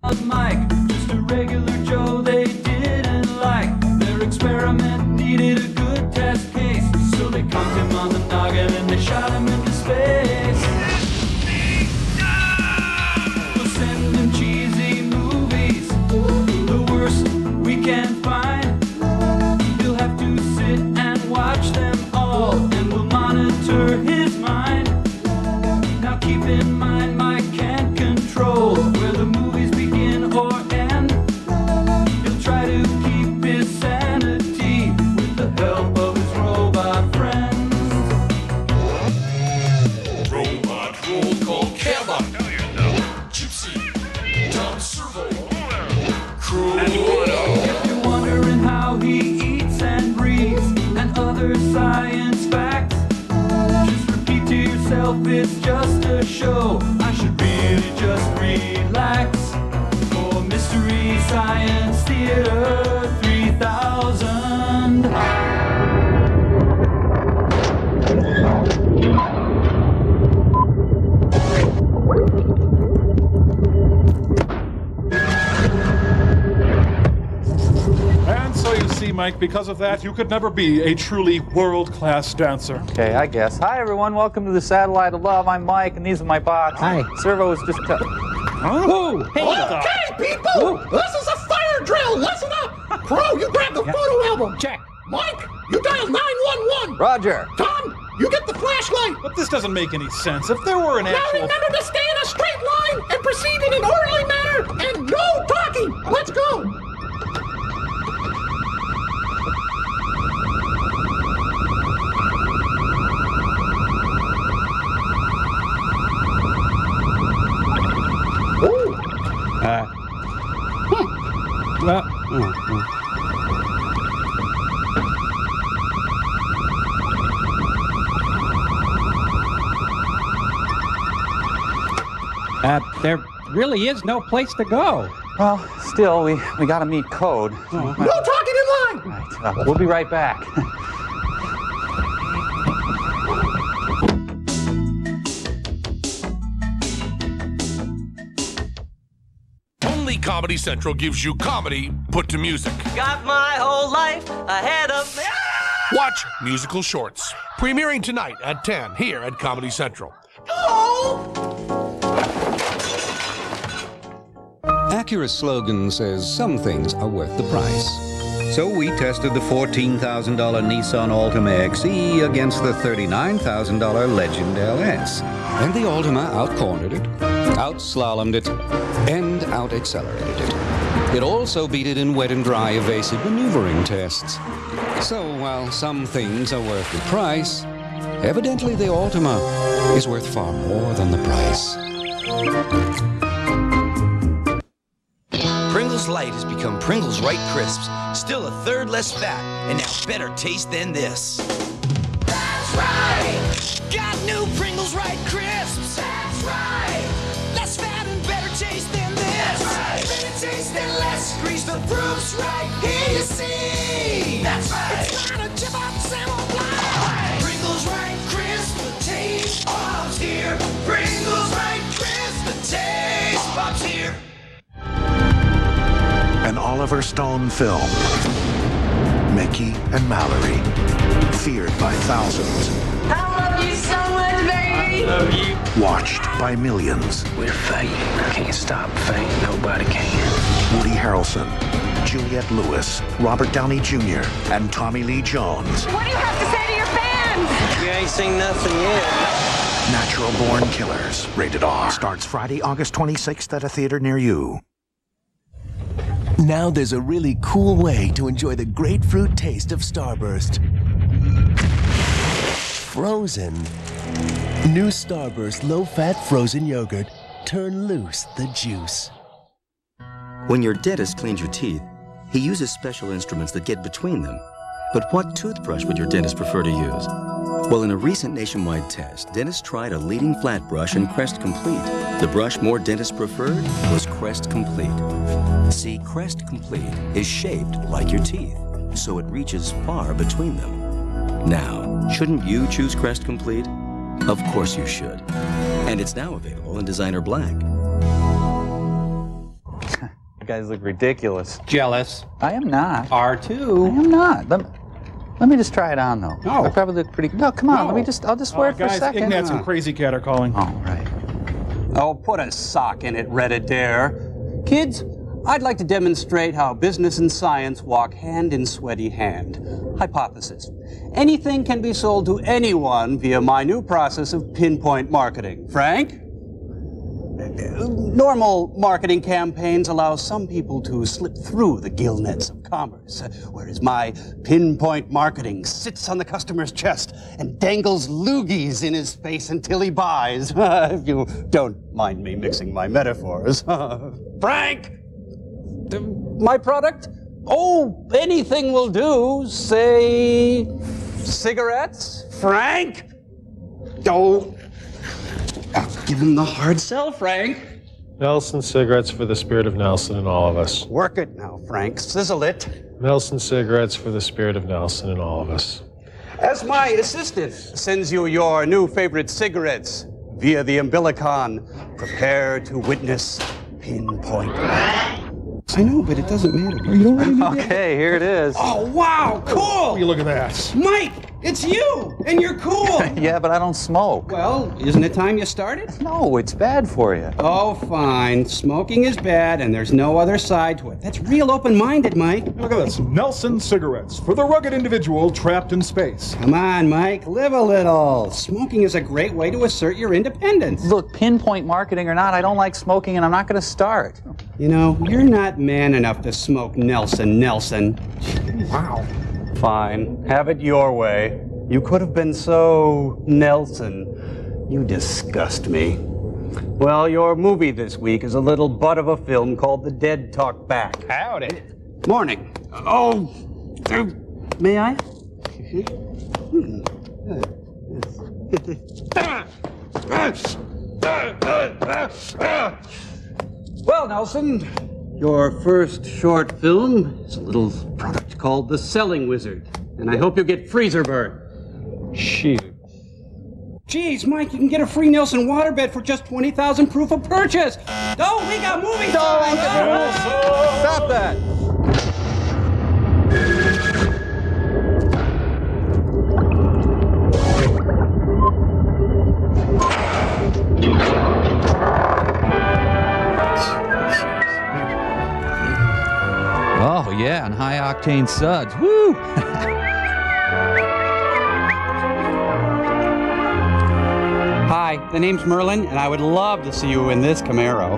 Mike, just a regular Joe they didn't like. Their experiment needed a good test case, so they conked him on the noggin and they shot him into space. We'll send him cheesy movies, the worst we can find. He'll have to sit and watch them all, and we'll monitor his mind. Now keep in mind, Mike can't control where the movies begin or end. He'll try to keep his sanity with the help of his robot friends. Robot roll call Cabot. Gypsy, Tom Servo, Crew. If you're wondering how he eats and breathes and other science facts, just repeat to yourself it's just a show. I should really just relax. For Mystery Science Theater 3000. And so you see, Mike, because of that, you could never be a truly world-class dancer. Okay, I guess. Hi, everyone. Welcome to the Satellite of Love. I'm Mike, and these are my bots. Hi. Servo is just... Whoa! Hey, Okay, people! This is a fire drill! Listen up! Crow, you grab the photo album! check. Mike, you dial 911! Roger. Tom, you get the flashlight! But this doesn't make any sense. If there were an Now actual... remember to stay in a straight line and proceed in an orderly manner and no talking! Let's go! Well, there really is no place to go. Well, still, we gotta meet code. No talking in line! Right, we'll be right back. Only Comedy Central gives you comedy put to music. Got my whole life ahead of me. Watch Musical Shorts, premiering tonight at 10 here at Comedy Central. Acura's slogan says some things are worth the price. So we tested the $14,000 Nissan Altima XE against the $39,000 Legend LS. And the Altima out-cornered it, out-slalomed it, and out-accelerated it. It also beat it in wet and dry evasive maneuvering tests. So while some things are worth the price, evidently the Altima is worth far more than the price. Pringles Light has become Pringles Right Crisps. Still a third less fat, and now better taste than this. That's right! Got new Pringles Right Crisps! That's right! Less fat and better taste than this! That's right! Better taste than less. Grease the proofs right here you see! That's right! It's not a chip off salmon blind! Pringles Right Crisp, the taste pops here! Pringles Right Crisp, the taste pops here! An Oliver Stone film. Mickey and Mallory, feared by thousands. I love you so much, baby. I love you. Watched by millions. We're fighting. Can't stop fighting. Nobody can. Woody Harrelson, Juliette Lewis, Robert Downey Jr., and Tommy Lee Jones. What do you have to say to your fans? You ain't seen nothing yet. Natural Born Killers. Rated R. Starts Friday, August 26th at a theater near you. Now there's a really cool way to enjoy the grapefruit taste of Starburst. Frozen. New Starburst low-fat frozen yogurt. Turn loose the juice. When your dentist cleans your teeth, he uses special instruments that get between them. But what toothbrush would your dentist prefer to use? Well, in a recent nationwide test, dentists tried a leading flat brush and Crest Complete. The brush more dentists preferred was Crest Complete. See, Crest Complete is shaped like your teeth, so it reaches far between them. Now, shouldn't you choose Crest Complete? Of course you should. And it's now available in designer black. guys look ridiculous. Jealous. I am not. R2. I am not. Let me just try it on, though. No. I probably look pretty... No, come on. No. I'll just wear it for a second. Ignatz and Crazy Cat are calling. Oh, right. Oh, put a sock in it, Reddit-dare. Kids, I'd like to demonstrate how business and science walk hand in sweaty hand. Hypothesis. Anything can be sold to anyone via my new process of pinpoint marketing. Frank? Normal marketing campaigns allow some people to slip through the gill nets of commerce, whereas my pinpoint marketing sits on the customer's chest and dangles loogies in his face until he buys. If you don't mind me mixing my metaphors. Frank! My product? Oh, anything will do. Say, cigarettes? Frank? Oh. Give him the hard sell, Frank. Nelson cigarettes for the spirit of Nelson and all of us. Work it now, Frank. Sizzle it. Nelson cigarettes for the spirit of Nelson and all of us. As my assistant sends you your new favorite cigarettes via the umbilicon, prepare to witness pinpoint. I know, but it doesn't matter. You don't really need Okay, here it is. Oh, wow, cool! You look at that. Mike, it's you, and you're cool. Yeah, but I don't smoke. Well, isn't it time you started? No, it's bad for you. Oh, fine. Smoking is bad, and there's no other side to it. That's real open-minded, Mike. Look at this. Nelson cigarettes for the rugged individual trapped in space. Come on, Mike. Live a little. Smoking is a great way to assert your independence. Look, pinpoint marketing or not, I don't like smoking, and I'm not going to start. You know, you're not man enough to smoke Nelson. Wow. Fine. Have it your way. You could have been so Nelson. You disgust me. Well, your movie this week is a little butt of a film called The Dead Talk Back. Howdy. Morning. Oh, may I? Well, Nelson, your first short film is a little product called The Selling Wizard, and I hope you get freezer burn. Shoot. Geez, Mike, you can get a free Nelson waterbed for just $20,000 proof of purchase. Oh, we got movie time! Stop that! Oh, yeah, and high-octane suds. Woo! Hi, the name's Merlin, and I would love to see you in this Camaro.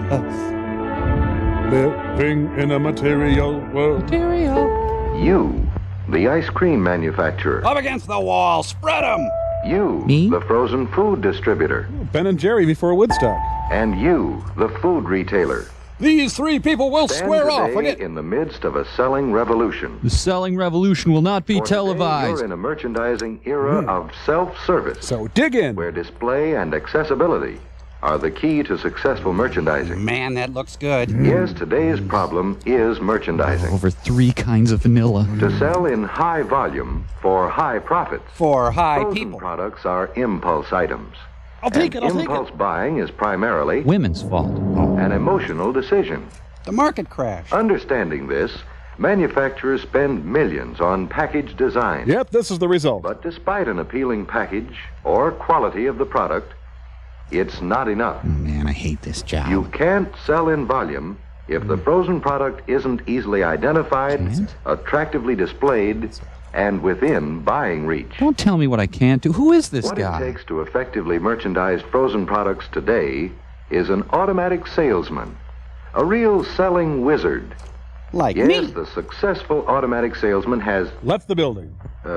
Living in a material world. You, the ice cream manufacturer. Up against the wall, spread 'em! You, Me? the frozen food distributor. Ben and Jerry before Woodstock. And you, the food retailer. These three people will Stand square off today again. in the midst of a selling revolution. The selling revolution will not be For today, televised. You're in a merchandising era of self-service. So dig in. Where display and accessibility are the key to successful merchandising. Man, that looks good. Yes, today's problem is merchandising. Over 3 kinds of vanilla. To sell in high volume for high profits. For high Frozen people. products are impulse items. I'll take it. Impulse buying is primarily Women's fault. an emotional decision. The market crash. Understanding this, manufacturers spend millions on package design. Yep, this is the result. But despite an appealing package or quality of the product, it's not enough. Man, I hate this job. You can't sell in volume if the frozen product isn't easily identified, attractively displayed, and within buying reach. Don't tell me what I can't do. Who is this What guy? it takes to effectively merchandise frozen products today is an automatic salesman, a real selling wizard. Like Yes, me. the successful automatic salesman has... Left the building.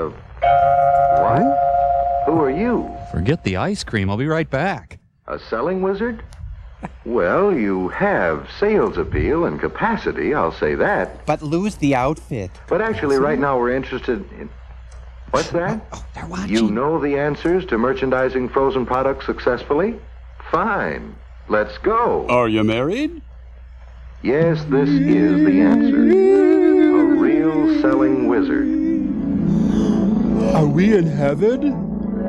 What? Who are you? Forget the ice cream. I'll be right back. A selling wizard? Well, you have sales appeal and capacity, I'll say that. But lose the outfit. But actually, right now we're interested in... What's that? They're watching. You know the answers to merchandising frozen products successfully? Fine. Let's go. Are you married? Yes, this is the answer. A real selling wizard. Are we in heaven?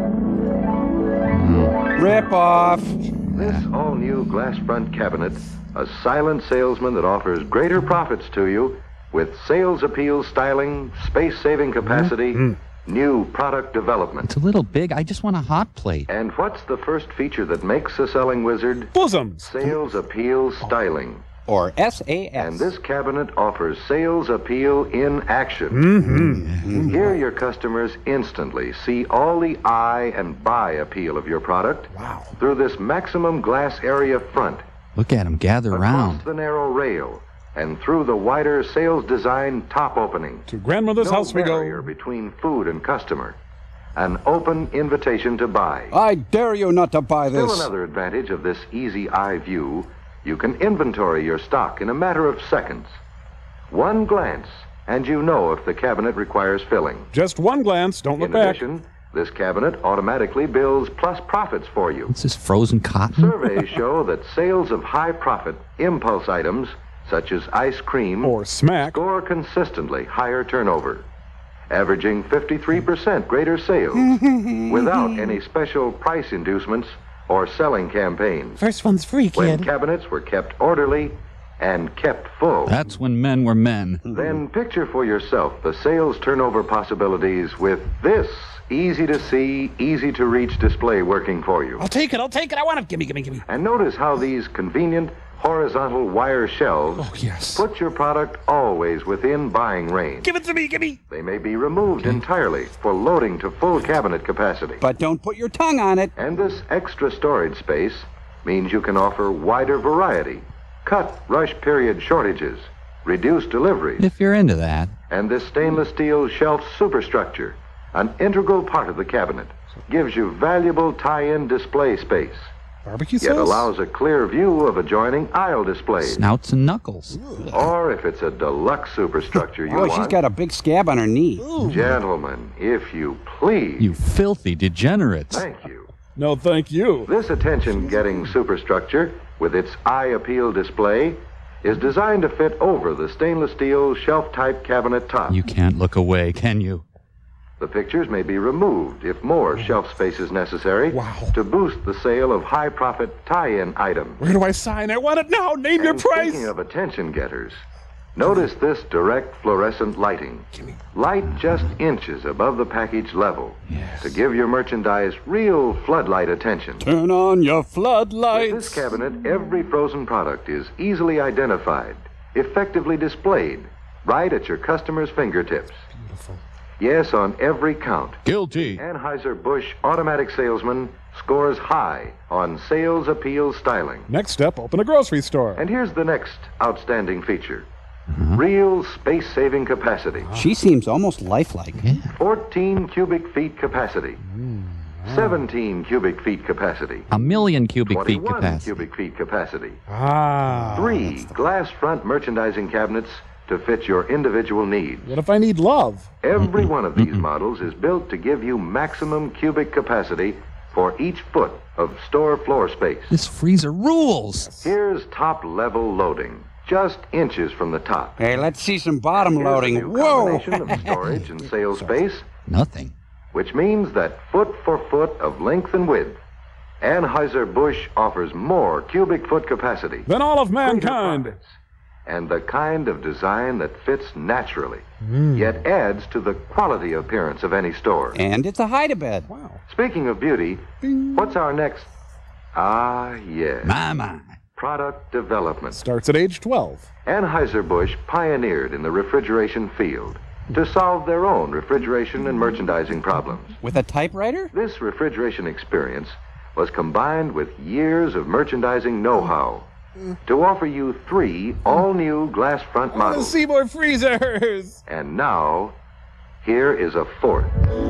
Rip off. This all-new glass front cabinet A silent salesman that offers greater profits to you with sales appeal styling, space-saving capacity, new product development. It's a little big. I just want a hot plate. And what's the first feature that makes a selling wizard? Bosoms. Sales appeal styling. Or SAS. And this cabinet offers sales appeal in action. Here your customers instantly see all the eye and buy appeal of your product through this maximum glass area front. Look at them gather around. Across the narrow rail and through the wider sales design top opening. To grandmother's house we go. No barrier between food and customer. An open invitation to buy. I dare you not to buy this. Still another advantage of this easy eye view, you can inventory your stock in a matter of seconds. One glance, and you know if the cabinet requires filling. Just one glance, don't look back. In addition, this cabinet automatically bills plus profits for you. What's this, frozen cotton? Surveys show that sales of high-profit impulse items, such as ice cream or smack, score consistently higher turnover, averaging 53% greater sales without any special price inducements or selling campaigns. First one's free, kid. When cabinets were kept orderly and kept full. That's when men were men. Then picture for yourself the sales turnover possibilities with this easy-to-see, easy-to-reach display working for you. I'll take it. I want it. Gimme. And notice how these convenient horizontal wire shelves put your product always within buying range. Give it to me. They may be removed entirely for loading to full cabinet capacity. But don't put your tongue on it. And this extra storage space means you can offer wider variety, cut rush period shortages, reduce deliveries. If you're into that. And this stainless steel shelf superstructure, an integral part of the cabinet, gives you valuable tie-in display space. Barbecue sauce? Yet allows a clear view of adjoining aisle displays. Snouts and knuckles. Or if it's a deluxe superstructure you want. She's got a big scab on her knee. Gentlemen, if you please. You filthy degenerates. Thank you. No, thank you. This attention-getting superstructure, with its eye appeal display, is designed to fit over the stainless steel shelf-type cabinet top. You can't look away, can you? The pictures may be removed if more shelf space is necessary to boost the sale of high-profit tie-in items. Where do I sign? I want it now. Name your price. Speaking of attention getters, notice this direct fluorescent lighting. Light just inches above the package level to give your merchandise real floodlight attention. Turn on your floodlights. With this cabinet, every frozen product is easily identified, effectively displayed, right at your customer's fingertips. Beautiful. Yes, on every count. Guilty. Anheuser-Busch Automatic Salesman scores high on sales appeal styling. Next step, open a grocery store. And here's the next outstanding feature. Real space-saving capacity. She seems almost lifelike. 14 cubic feet capacity. 17 cubic feet capacity. 1,000,000 cubic feet 21 capacity. cubic feet capacity. 3 glass front merchandising cabinets to fit your individual needs. What if I need love? Every one of these models is built to give you maximum cubic capacity for each foot of store floor space. This freezer rules. Here's top-level loading, just inches from the top. Hey, let's see some bottom loading. Whoa! Combination of storage and sales space. Nothing. Which means that foot for foot of length and width, Anheuser-Busch offers more cubic foot capacity than all of mankind. And the kind of design that fits naturally, yet adds to the quality appearance of any store. And it's a hide-a-bed. Wow. Speaking of beauty, what's our next? Yes. My. Product development. Starts at age 12. Anheuser-Busch pioneered in the refrigeration field to solve their own refrigeration and merchandising problems. With a typewriter? This refrigeration experience was combined with years of merchandising know-how to offer you 3 all-new glass front models. I want to see more freezers! And now, here is a 4th.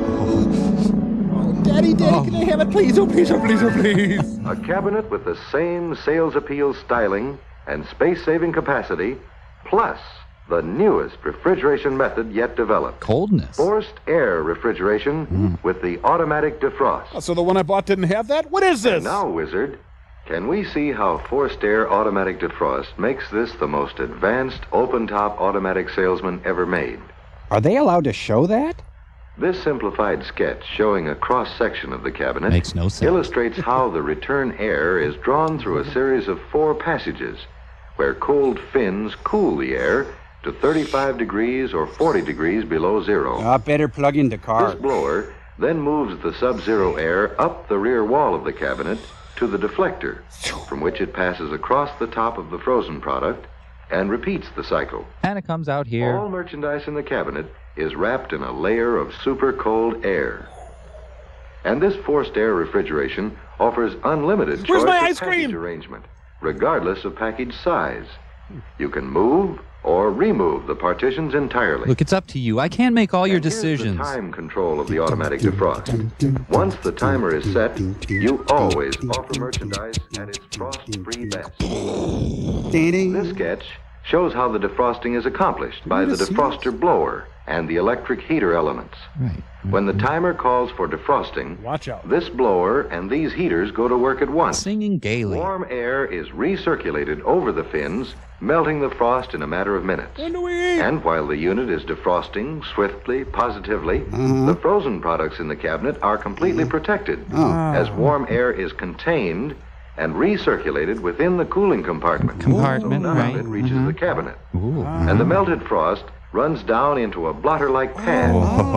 Oh, Daddy, can I have it, please? Oh, please. A cabinet with the same sales appeal styling and space-saving capacity, plus the newest refrigeration method yet developed. Coldness. Forced air refrigeration with the automatic defrost. Oh, so the one I bought didn't have that? What is this? And now, Wizard, can we see how forced air automatic defrost makes this the most advanced open-top automatic salesman ever made? Are they allowed to show that? This simplified sketch showing a cross-section of the cabinet makes no sense. Illustrates how the return air is drawn through a series of 4 passages where cold fins cool the air to 35 degrees or 40 degrees below zero. Better plug in the car. This blower then moves the sub-zero air up the rear wall of the cabinet to the deflector, from which it passes across the top of the frozen product and repeats the cycle. And it comes out here. All merchandise in the cabinet is wrapped in a layer of super cold air. And this forced air refrigeration offers unlimited choice of package arrangement, regardless of package size. You can move or remove the partitions entirely. Look, it's up to you. I can't make all your decisions. The time control of the automatic defrost. Once the timer is set, you always offer merchandise at its frost-free best. This sketch shows how the defrosting is accomplished by the defroster blower and the electric heater elements. Right. When the timer calls for defrosting, watch out. This blower and these heaters go to work at once. Singing gaily. Warm air is recirculated over the fins, melting the frost in a matter of minutes. And while the unit is defrosting swiftly, positively, the frozen products in the cabinet are completely protected, as warm air is contained and recirculated within the cooling compartment. So none of it reaches the cabinet. And the melted frost runs down into a blotter-like pan.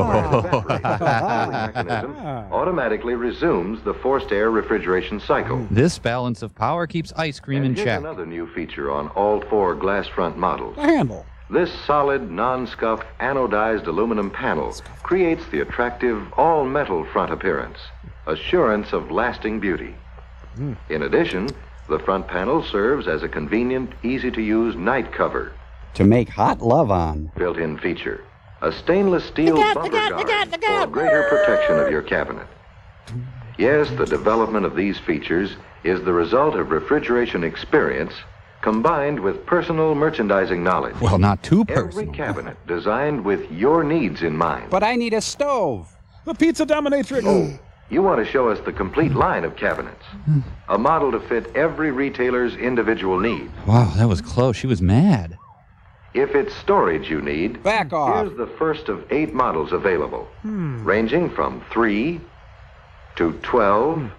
The mechanism automatically resumes the forced air refrigeration cycle. This balance of power keeps ice cream in Here's check. another new feature on all 4 glass front models. The handle. This solid, non-scuff, anodized aluminum panel creates the attractive all-metal front appearance, assurance of lasting beauty. In addition, the front panel serves as a convenient, easy-to-use night cover. To make hot love on. Built-in feature. A stainless steel bumper guard for greater protection of your cabinet. Yes, the development of these features is the result of refrigeration experience combined with personal merchandising knowledge. Well, not too personal. Every cabinet designed with your needs in mind. But I need a stove. The pizza dominatrix. Oh, you want to show us the complete line of cabinets. A model to fit every retailer's individual need. Wow, that was close. She was mad. If it's storage you need, back off. Here's the first of 8 models available, ranging from 3 to 12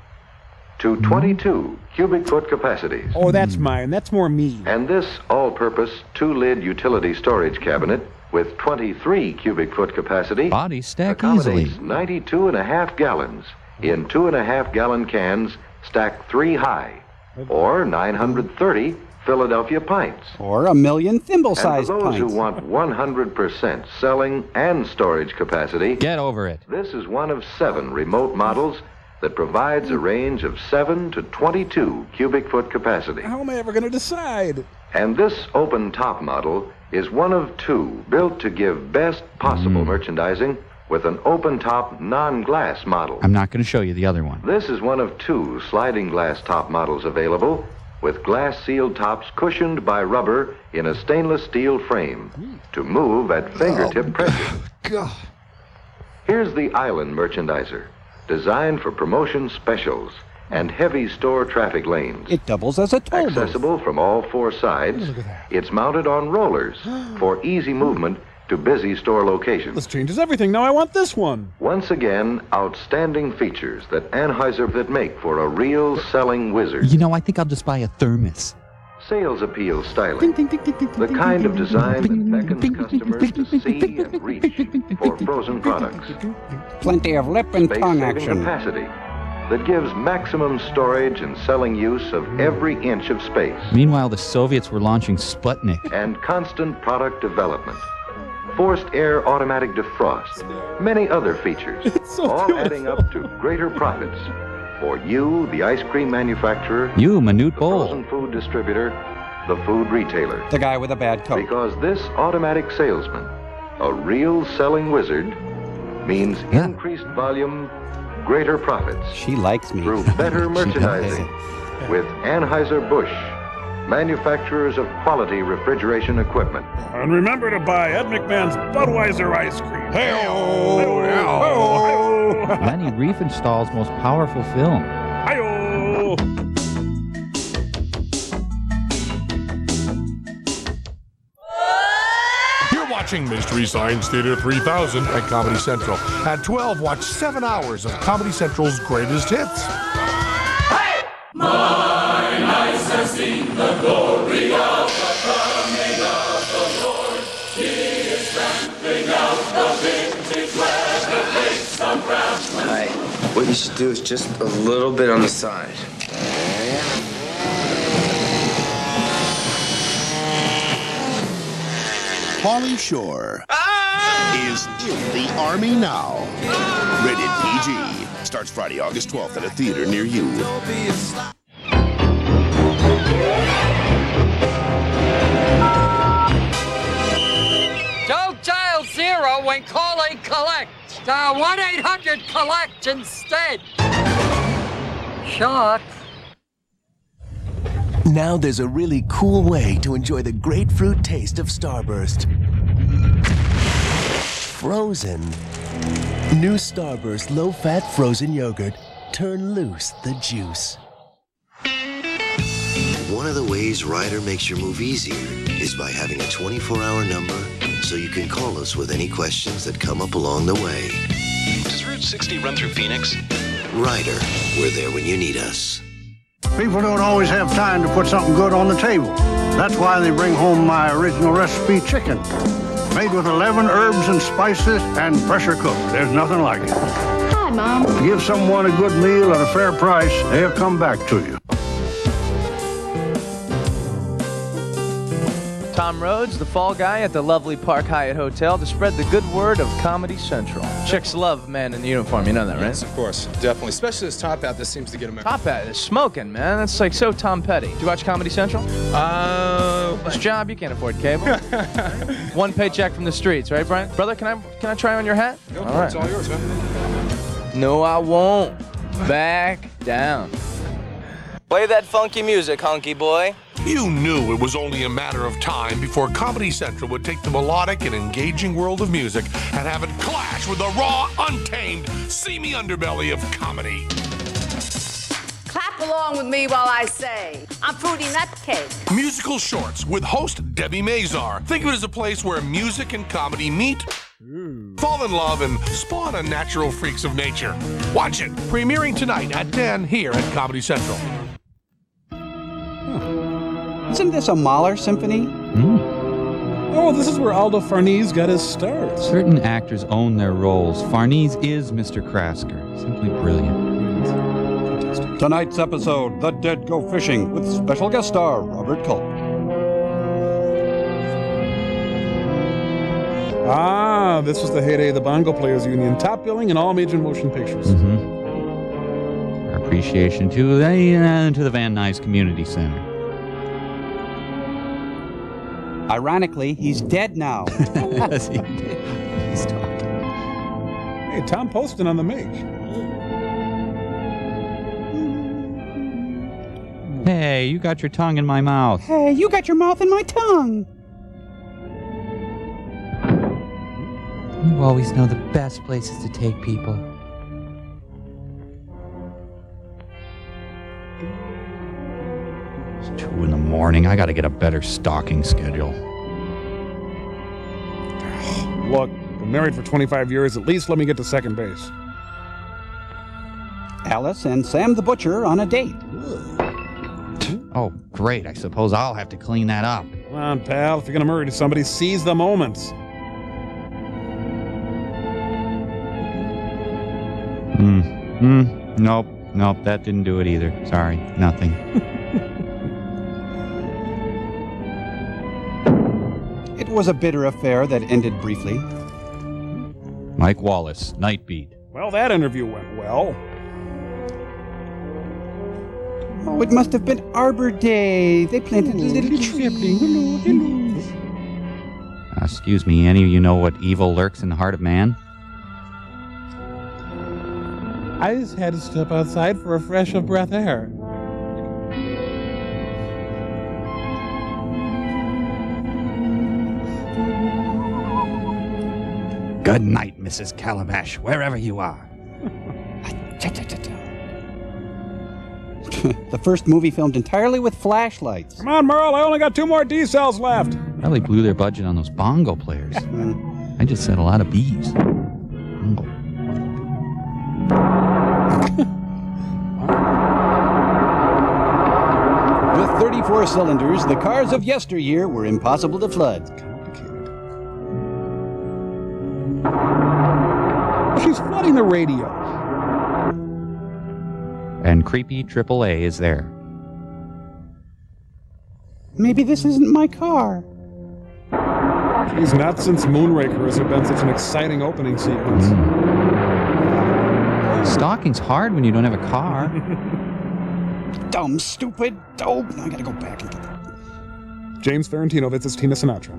to 22 cubic foot capacities. Oh, that's mine. That's more me. And this all-purpose 2-lid utility storage cabinet with 23 cubic foot capacity bodies stack easily. 92.5 gallons in 2.5-gallon cans stacked 3 high, or 930 Philadelphia pints. Or 1,000,000 thimble-sized pints. And for those who want 100% selling and storage capacity, get over it. This is one of 7 remote models that provides a range of 7 to 22 cubic foot capacity. How am I ever going to decide? And this open top model is one of 2 built to give best possible merchandising with an open top non-glass model. I'm not going to show you the other one. This is one of 2 sliding glass top models available, with glass-sealed tops cushioned by rubber in a stainless steel frame to move at fingertip pressure. God. Here's the Island Merchandiser, designed for promotion specials and heavy store traffic lanes. It doubles as a toll booth. Accessible from all 4 sides, it's mounted on rollers for easy movement to busy store locations. This changes everything. Now I want this one. Once again, outstanding features that Anheuser make for a real selling wizard. You know, I think I'll just buy a thermos. Sales appeal styling. The kind of design that beckons customers to see and reach for frozen products. Plenty of lip and tongue action. Capacity that gives maximum storage and selling use of every inch of space. Meanwhile, the Soviets were launching Sputnik. And constant product development. Forced air automatic defrost, many other features, all adding up to greater profits for you, the ice cream manufacturer, you, Minute Bowl, frozen food distributor, the food retailer. The guy with a bad coat. Because this automatic salesman, a real selling wizard, means increased volume, greater profits. She likes me. Through better merchandising with Anheuser-Busch, manufacturers of quality refrigeration equipment. And remember to buy Ed McMahon's Budweiser ice cream. Hey-oh! Hey-oh! Lenny Riefenstahl's most powerful film. Hi-oh! You're watching Mystery Science Theater 3000 at Comedy Central. At 12, watch 7 hours of Comedy Central's greatest hits. Hey! Mine eyes have seen the glory of you should do is just a little bit on the side. Pauly Shore is in the Army now. Rated PG. Starts Friday, August 12th at a theater near you. Don't dial 0 when calling collect. Dial 1-800-COLLECT instead. Shucks. Now there's a really cool way to enjoy the grapefruit taste of Starburst. Frozen. New Starburst low-fat frozen yogurt. Turn loose the juice. One of the ways Ryder makes your move easier is by having a 24-hour number so you can call us with any questions that come up along the way. Does Route 60 run through Phoenix? Ryder, we're there when you need us. People don't always have time to put something good on the table. That's why they bring home my original recipe chicken. Made with 11 herbs and spices and pressure cooked. There's nothing like it. Hi, Mom. Give someone a good meal at a fair price, they'll come back to you. Tom Rhodes, the fall guy at the lovely Park Hyatt Hotel, to spread the good word of Comedy Central. Chicks love men in the uniform, you know that, right? Yes, of course, definitely. Especially this top hat, this seems to get him. Top hat is smoking, man. That's like so Tom Petty. Do you watch Comedy Central? This job, you can't afford cable. One paycheck from the streets, right, Brian? Brother, can I try on your hat? Go for it. It's all yours, man. No, I won't. Back down. Play that funky music, hunky boy. You knew it was only a matter of time before Comedy Central would take the melodic and engaging world of music and have it clash with the raw, untamed, seamy underbelly of comedy. Clap along with me while I say, I'm Fruity Nutcake. Musical shorts with host Debbie Mazar. Think of it as a place where music and comedy meet, fall in love, and spawn unnatural freaks of nature. Watch it, premiering tonight at 10 here at Comedy Central. Isn't this a Mahler symphony? Oh, this is where Aldo Farnese got his start. Certain actors own their roles. Farnese is Mr. Krasker. Simply brilliant. Tonight's episode, The Dead Go Fishing, with special guest star Robert Culp. Ah, this was the heyday of the Bongo Players Union. Top billing in all major motion pictures. Our appreciation to the Van Nuys Community Center. Ironically, he's dead now. Yes, he did. He's talking. Hey, Tom Poston on the make. Hey, you got your tongue in my mouth. Hey, you got your mouth in my tongue. You always know the best places to take people. It's 2 in the morning. I gotta get a better stalking schedule. Look, been married for 25 years. At least let me get to second base. Alice and Sam the Butcher on a date. Oh, great. I suppose I'll have to clean that up. Come on, pal. If you're gonna murder somebody, seize the moment. Nope, that didn't do it either. Sorry, nothing. It was a bitter affair that ended briefly. Mike Wallace, Night Beat. Well, that interview went well. Oh, it must have been Arbor Day. They planted a little tree. Hello. Excuse me, any of you know what evil lurks in the heart of man? I just had to step outside for a fresh of breath air. Good night, Mrs. Calabash, wherever you are. The first movie filmed entirely with flashlights. Come on, Merle, I only got 2 more D cells left. Probably blew their budget on those bongo players. I just said a lot of B's. Bongo. With 34 cylinders, the cars of yesteryear were impossible to flood. She's flooding the radio. And creepy AAA is there. Maybe this isn't my car. Geez, not since Moonraker has there been such an exciting opening sequence. Stalking's hard when you don't have a car. Dumb, stupid. Oh, I gotta go back and get that. James Ferrantino visits Tina Sinatra.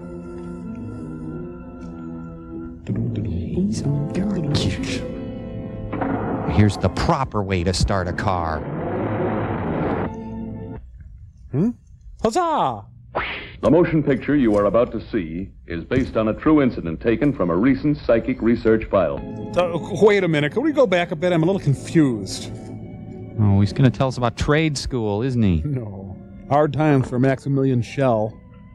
Here's the proper way to start a car. Huzzah! The motion picture you are about to see is based on a true incident taken from a recent psychic research file. Wait a minute. Can we go back a bit? I'm a little confused. Oh, he's going to tell us about trade school, isn't he? No. Hard times for Maximilian Schell.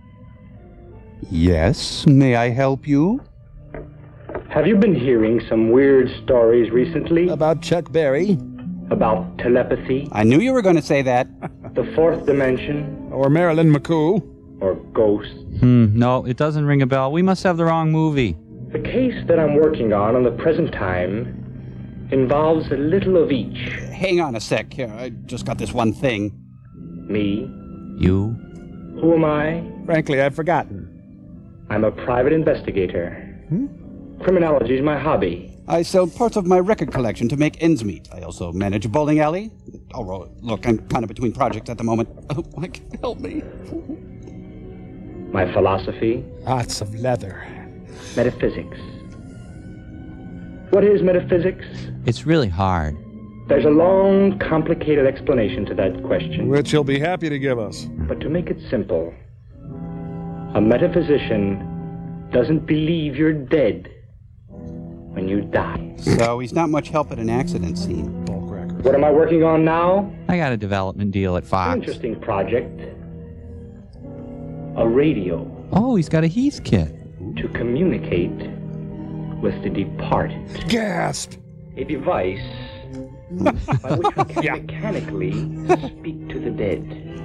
Yes, may I help you? Have you been hearing some weird stories recently? About Chuck Berry? About telepathy? I knew you were going to say that. The fourth dimension? Or Marilyn McCoo? Or ghosts? No, it doesn't ring a bell. We must have the wrong movie. The case that I'm working on the present time involves a little of each. Hang on a sec. Here, I just got this one thing. Me? You? Who am I? Frankly, I've forgotten. I'm a private investigator. Criminology is my hobby. I sell parts of my record collection to make ends meet. I also manage a bowling alley. Oh, look, I'm kind of between projects at the moment. Oh, Mike, help me. My philosophy? Lots of leather. Metaphysics. What is metaphysics? It's really hard. There's a long, complicated explanation to that question. Which he'll be happy to give us. But to make it simple, a metaphysician doesn't believe you're dead when you die. So he's not much help at an accident scene. What am I working on now? I got a development deal at Fox. Interesting project. A radio. Oh, he's got a Heath kit. To communicate with the departed. Gasp! A device by which we can mechanically speak to the dead.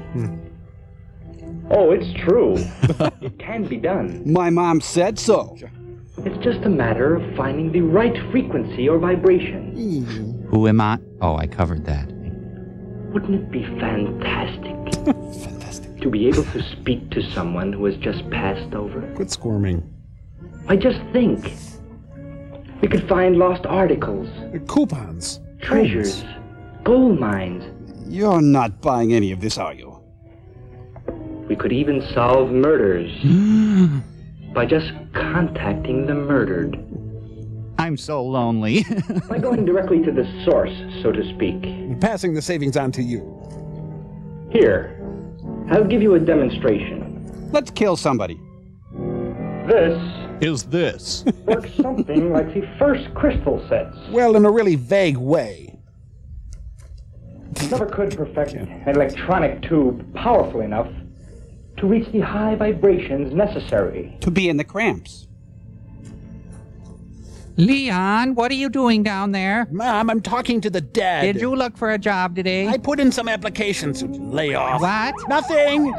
Oh, it's true. It can be done. My mom said so. It's just a matter of finding the right frequency or vibration. Who am I? Oh, I covered that. Wouldn't it be fantastic? To be able to speak to someone who has just passed over? Quit squirming. I just think. We could find lost articles. Coupons. Treasures. Gold mines. You're not buying any of this, are you? We could even solve murders. By just contacting the murdered. I'm so lonely. By going directly to the source, so to speak. Passing the savings on to you. Here, I'll give you a demonstration. Let's kill somebody. This is this. Works something like the first crystal sets. Well, in a really vague way. Never could perfect an electronic tube powerful enough to reach the high vibrations necessary. To be in the cramps. Leon, what are you doing down there? Mom, I'm talking to the dad. Did you look for a job today? I put in some applications. Lay off. What? Nothing.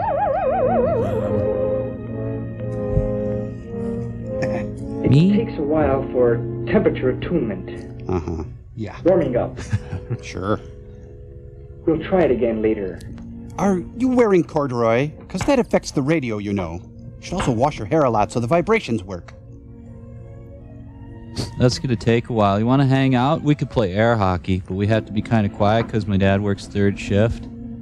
It takes a while for temperature attunement. Yeah. Warming up. Sure. We'll try it again later. Are you wearing corduroy? Because that affects the radio, you know. You should also wash your hair a lot so the vibrations work. That's going to take a while. You want to hang out? We could play air hockey, but we have to be kind of quiet because my dad works third shift.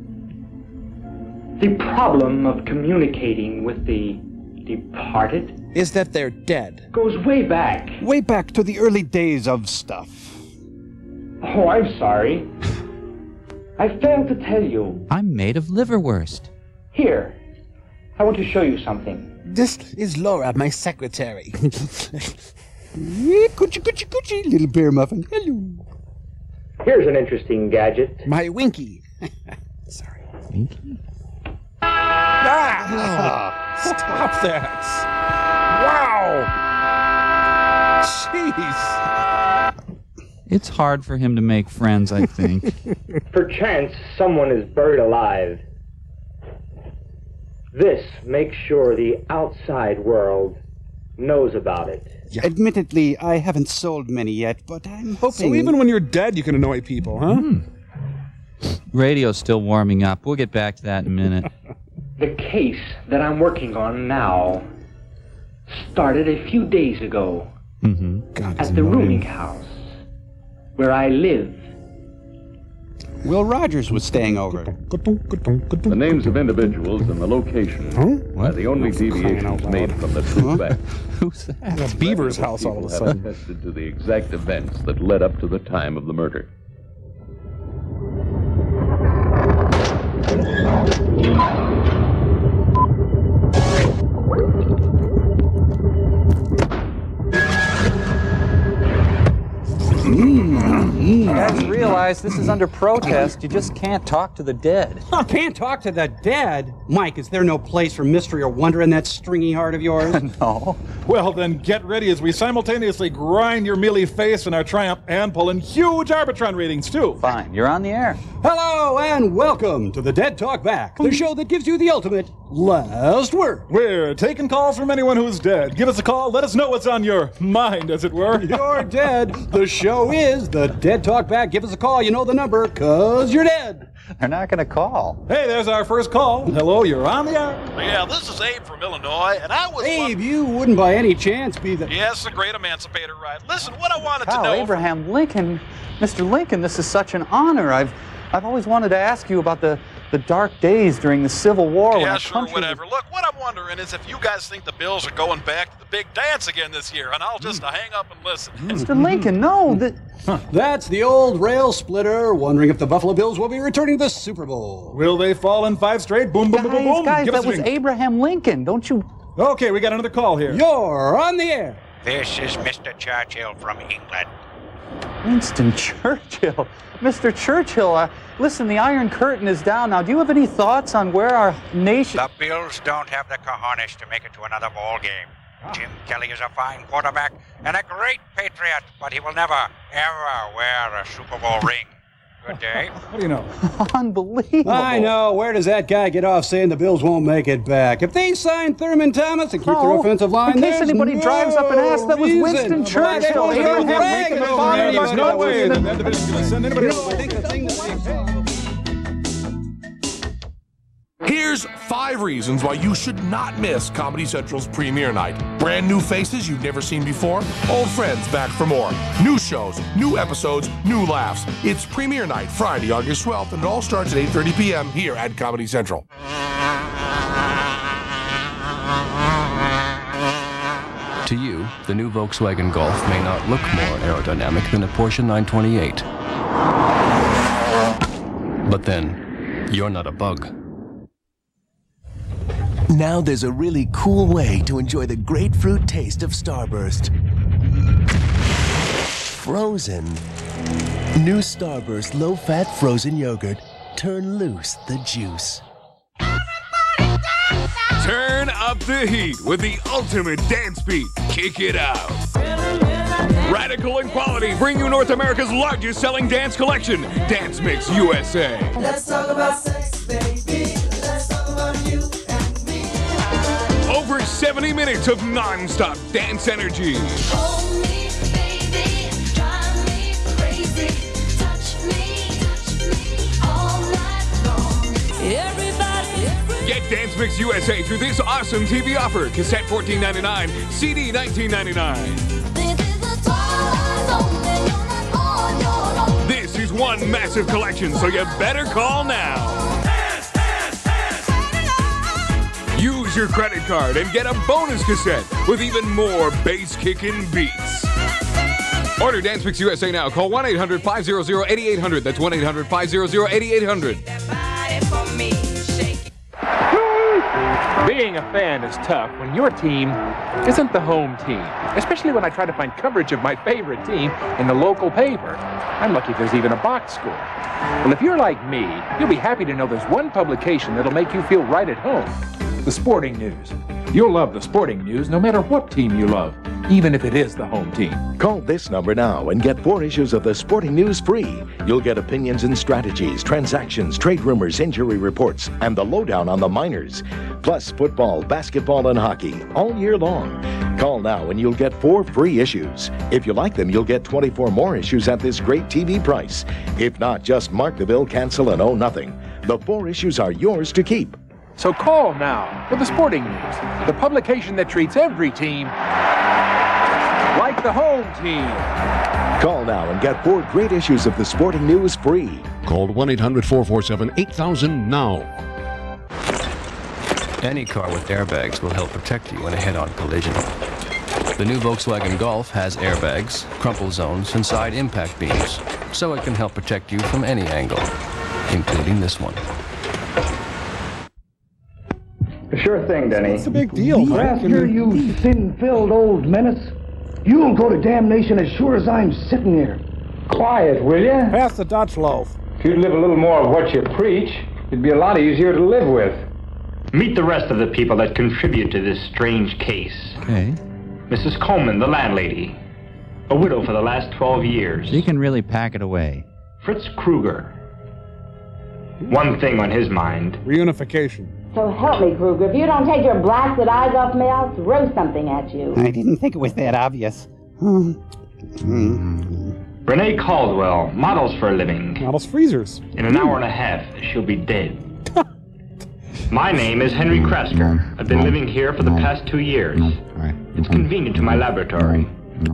The problem of communicating with the departed is that they're dead. Goes way back. Way back to the early days of stuff. Oh, I'm sorry. I failed to tell you. I'm made of liverwurst. Here, I want to show you something. This is Laura, my secretary. Coochie, coochie, coochie, little bear muffin. Hello. Here's an interesting gadget. My Winky. Sorry. Winky? Stop that. Wow. Jeez. It's hard for him to make friends, I think. Perchance someone is buried alive. This makes sure the outside world knows about it. Yeah. Admittedly, I haven't sold many yet, but I'm hoping... So even when you're dead, you can annoy people, huh? radio's still warming up. We'll get back to that in a minute. The case that I'm working on now started a few days ago at the rooming house where I live. Will Rogers was staying over. The names of individuals and the location are the only deviations made from the true fact. Who's that? That's Beaver's house all of a sudden. Have attested to the exact events that led up to the time of the murder. You guys realize this is under protest. You just can't talk to the dead. Can't talk to the dead? Mike, is there no place for mystery or wonder in that stringy heart of yours? No. Well, then get ready as we simultaneously grind your mealy face in our triumph and pull in huge Arbitron ratings, too. Fine, you're on the air. Hello and welcome to the Dead Talk Back, the show that gives you the ultimate last word. We're taking calls from anyone who's dead. Give us a call. Let us know what's on your mind, as it were. You're dead. The show is the Dead Talk Back. Give us a call. You know the number, 'cause you're dead. They're not going to call. Hey, there's our first call. Hello, you're on the air. Yeah, this is Abe from Illinois, and I was... Abe, you wouldn't by any chance be the... Yes, the great emancipator, right? Listen, what I wanted to Wow, know... Abraham Lincoln. Mr. Lincoln, this is such an honor. I've always wanted to ask you about the dark days during the Civil War. Yeah, sure, whatever. Look, what I'm wondering is if you guys think the Bills are going back to the big dance again this year, and I'll just hang up and listen. Mr. Lincoln, no. That's the old rail splitter, wondering if the Buffalo Bills will be returning to the Super Bowl. Will they fall in 5 straight? Boom, boom, boom, boom, boom. Guys, Give us that a was drink. Abraham Lincoln, don't you... Okay, we got another call here. You're on the air. This is Mr. Churchill from England. Winston Churchill. Mr. Churchill, listen, the Iron Curtain is down now. Do you have any thoughts on where our nation... The Bills don't have the cojones to make it to another ball game. Jim Kelly is a fine quarterback and a great patriot, but he will never, ever wear a Super Bowl ring. Good day. What do you know? Unbelievable. I know. Where does that guy get off saying the Bills won't make it back? If they sign Thurman Thomas and keep their offensive line, in case anybody drives up and asks, that was Winston Churchill. There's no way that division's going to send anybody over. Here's 5 reasons why you should not miss Comedy Central's premiere night. Brand new faces you've never seen before, old friends back for more. New shows, new episodes, new laughs. It's premiere night, Friday, August 12th, and it all starts at 8:30 p.m. here at Comedy Central. To you, the new Volkswagen Golf may not look more aerodynamic than a Porsche 928. But then, you're not a bug. Now there's a really cool way to enjoy the grapefruit taste of Starburst. Frozen. New Starburst low-fat frozen yogurt. Turn loose the juice. Turn up the heat with the ultimate dance beat. Kick it out. Radical and quality bring you North America's largest selling dance collection, Dance Mix USA. Let's talk about sex, baby. Let's talk about you and me. Over 70 minutes of non-stop dance energy. Hold me, baby. Drive me crazy. Touch me all night long. Everybody. Get Dance Mix USA through this awesome TV offer. Cassette $14.99, CD $19.99. This is one massive collection, so you better call now. Use your credit card and get a bonus cassette with even more bass-kicking beats. Order Dance Mix USA now. Call 1-800-500-8800. That's 1-800-500-8800. Being a fan is tough when your team isn't the home team, especially when I try to find coverage of my favorite team in the local paper. I'm lucky if there's even a box score. Well, if you're like me, you'll be happy to know there's one publication that'll make you feel right at home. The Sporting News. You'll love the Sporting News no matter what team you love, even if it is the home team. Call this number now and get 4 issues of the Sporting News free. You'll get opinions and strategies, transactions, trade rumors, injury reports, and the lowdown on the minors. Plus football, basketball, and hockey all year long. Call now and you'll get 4 free issues. If you like them, you'll get 24 more issues at this great TV price. If not, just mark the bill, cancel, and owe nothing. The 4 issues are yours to keep. So call now for the Sporting News, the publication that treats every team like the home team. Call now and get 4 great issues of the Sporting News free. Call 1-800-447-8000 now. Any car with airbags will help protect you in a head-on collision. The new Volkswagen Golf has airbags, crumple zones, and side impact beams, so it can help protect you from any angle, including this one. Sure thing, Denny. It's a big deal. Rasker, you sin-filled old menace. You'll go to damnation as sure as I'm sitting here. Quiet, will you? Pass the Dutch loaf. If you'd live a little more of what you preach, it'd be a lot easier to live with. Meet the rest of the people that contribute to this strange case. Okay. Mrs. Coleman, the landlady. A widow for the last 12 years. So you can really pack it away. Fritz Kruger. One thing on his mind. Reunification. So help me, Kruger. If you don't take your blasted eyes off me, I'll throw something at you. I didn't think it was that obvious. Renee Caldwell, models for a living. Models freezers. In an hour and a half, she'll be dead. My name is Henry Krasker. I've been living here for the past 2 years. It's convenient to my laboratory.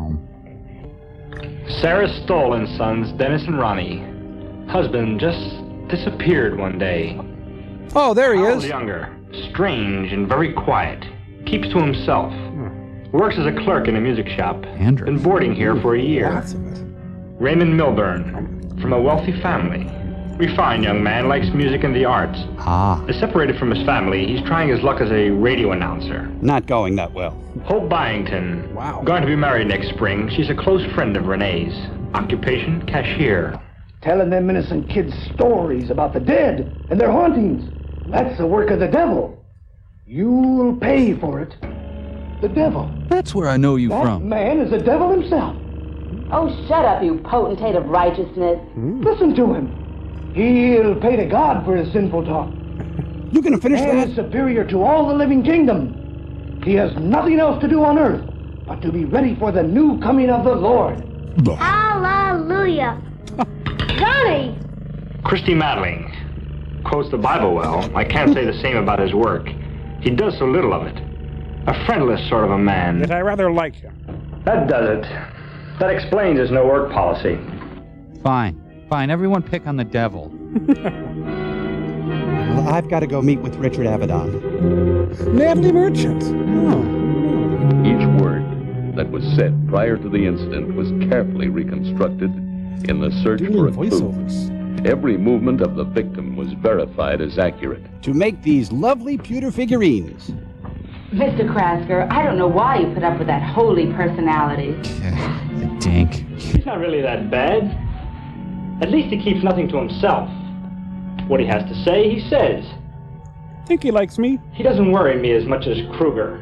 Sarah Stoll and Sons, Dennis and Ronnie. Husband just disappeared one day. Oh, there he is. Younger, strange and very quiet. Keeps to himself. Works as a clerk in a music shop. Been boarding here for a year. Raymond Milburn, from a wealthy family. Refined young man, likes music and the arts. Is separated from his family. He's trying his luck as a radio announcer. Not going that well. Hope Byington. Wow. Going to be married next spring. She's a close friend of Renee's. Occupation, cashier. Telling them innocent kids stories about the dead and their hauntings. That's the work of the devil. You'll pay for it. The devil. That's where I know you That from. man is the devil himself. Oh, shut up, you potentate of righteousness. Listen to him. He'll pay to God for his sinful talk. You gonna finish Man that? is superior to all the living kingdom. He has nothing else to do on earth but to be ready for the new coming of the Lord. Hallelujah. Johnny! Christy Madeline. Quotes the Bible well. I can't say the same about his work. He does so little of it. A friendless sort of a man. Yet I rather like him. That does it. That explains his no work policy. Fine. Fine. Everyone pick on the devil. Well, I've got to go meet with Richard Avedon. Natalie Merchant. Each word that was said prior to the incident was carefully reconstructed in the search for a clue. Every movement of the victim was verified as accurate. To make these lovely pewter figurines. Mr. Krasker, I don't know why you put up with that holy personality. The dink. He's not really that bad. At least he keeps nothing to himself. What he has to say, he says. Think he likes me? He doesn't worry me as much as Kruger.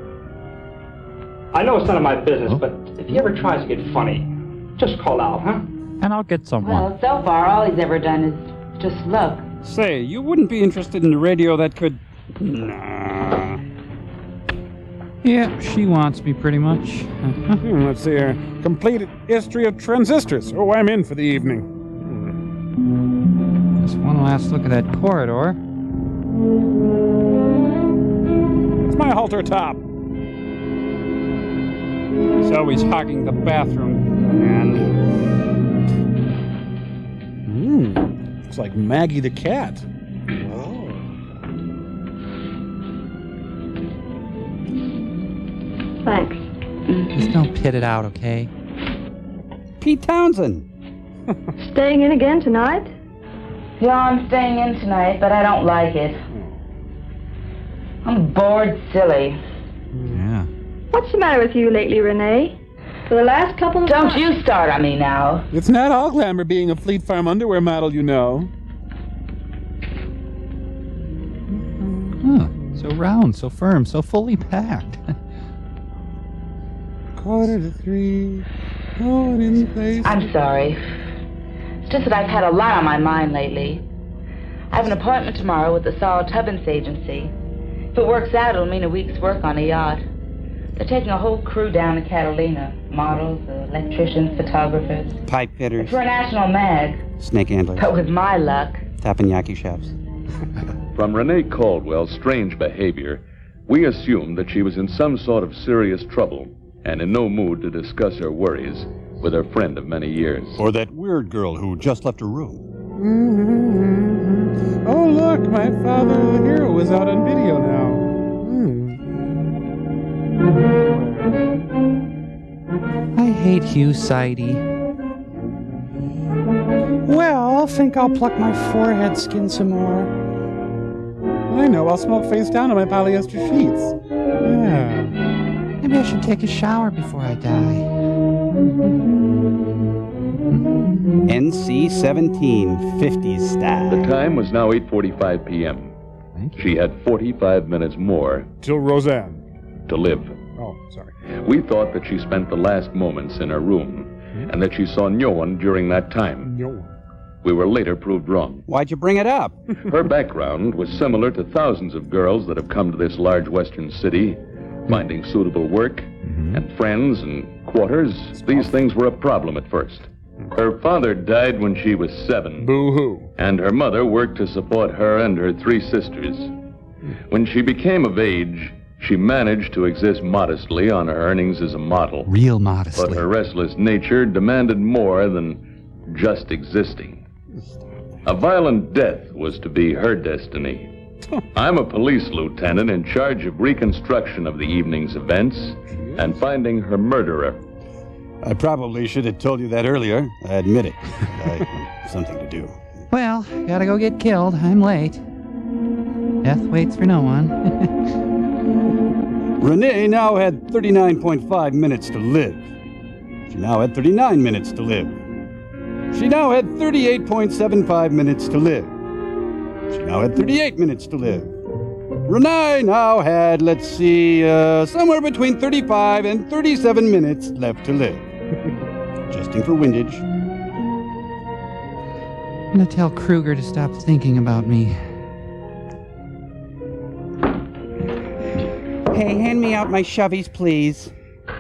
I know it's none of my business, but if he ever tries to get funny, just call out, huh? And I'll get someone. Well, so far, all he's ever done is just look. Say, you wouldn't be interested in a radio that could... Nah. Yeah, she wants me pretty much. Let's see here. Complete history of transistors. Oh, I'm in for the evening. Just one last look at that corridor. It's my halter top. He's always hogging the bathroom, man. Looks like Maggie the cat. Thanks. Just don't pit it out, okay? Pete Townsend. Staying in again tonight? Yeah, I'm staying in tonight, but I don't like it. I'm bored silly. Yeah. What's the matter with you lately, Renee? For the last couple of Don't you start on me now. It's not all glamour being a Fleet Farm underwear model, you know. Huh. So round, so firm, so fully packed. 2:45. Going in place. I'm sorry. It's just that I've had a lot on my mind lately. I have an appointment tomorrow with the Saul Tubbins Agency. If it works out, it'll mean a week's work on a yacht. They're taking a whole crew down to Catalina. Models, electricians, photographers. Pipe fitters. For a national mag. Snake handlers. But with my luck. Teppanyaki chefs. From Renee Caldwell's strange behavior, we assumed that she was in some sort of serious trouble and in no mood to discuss her worries with her friend of many years. Or that weird girl who just left her room. Oh, look, my father, the hero, is out on video now. I hate Hugh Sidey. Well, think I'll pluck my forehead skin some more. I know, I'll smoke face down on my polyester sheets. Yeah. Maybe I should take a shower before I die. NC-17, 50s style. The time was now 8:45 p.m. She had 45 minutes more till Roseanne to live. Oh, sorry. We thought that she spent the last moments in her room and that she saw no one during that time. No one. We were later proved wrong. Why'd you bring it up? Her background was similar to thousands of girls that have come to this large western city, finding suitable work and friends and quarters. These things were a problem at first. Her father died when she was 7. Boo-hoo. And her mother worked to support her and her 3 sisters. When she became of age, she managed to exist modestly on her earnings as a model. Real modestly. But her restless nature demanded more than just existing. A violent death was to be her destiny. I'm a police lieutenant in charge of reconstruction of the evening's events and finding her murderer. I probably should have told you that earlier. I admit it. I have something to do. Well, gotta go get killed. I'm late. Death waits for no one. Renee now had 39.5 minutes to live. She now had 39 minutes to live. She now had 38.75 minutes to live. She now had 38 minutes to live. Renee now had, let's see, somewhere between 35 and 37 minutes left to live. Adjusting for windage. I'm gonna tell Kruger to stop thinking about me. Hey, hand me out my shovies, please.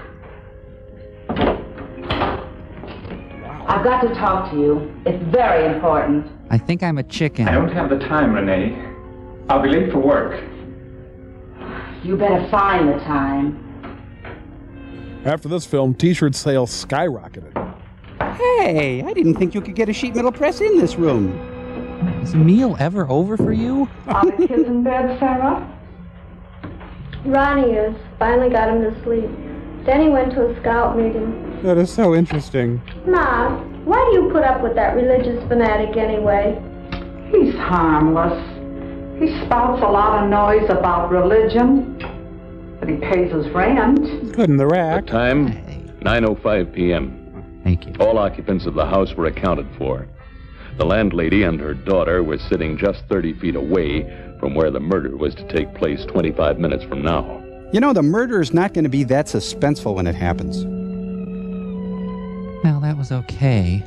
I've got to talk to you. It's very important. I think I'm a chicken. I don't have the time, Renee. I'll be late for work. You better find the time. After this film, t-shirt sales skyrocketed. Hey, I didn't think you could get a sheet metal press in this room. Is a meal ever over for you? Are the kids in bed, Sarah? Ronnie is. Finally got him to sleep. Then he went to a scout meeting. That is so interesting. Ma, why do you put up with that religious fanatic anyway? He's harmless. He spouts a lot of noise about religion, but he pays his rent. He's good in the rack. The time, 9:05 p.m. Thank you. All occupants of the house were accounted for. The landlady and her daughter were sitting just 30 feet away from where the murder was to take place 25 minutes from now. You know, the murder is not going to be that suspenseful when it happens. Well, that was okay.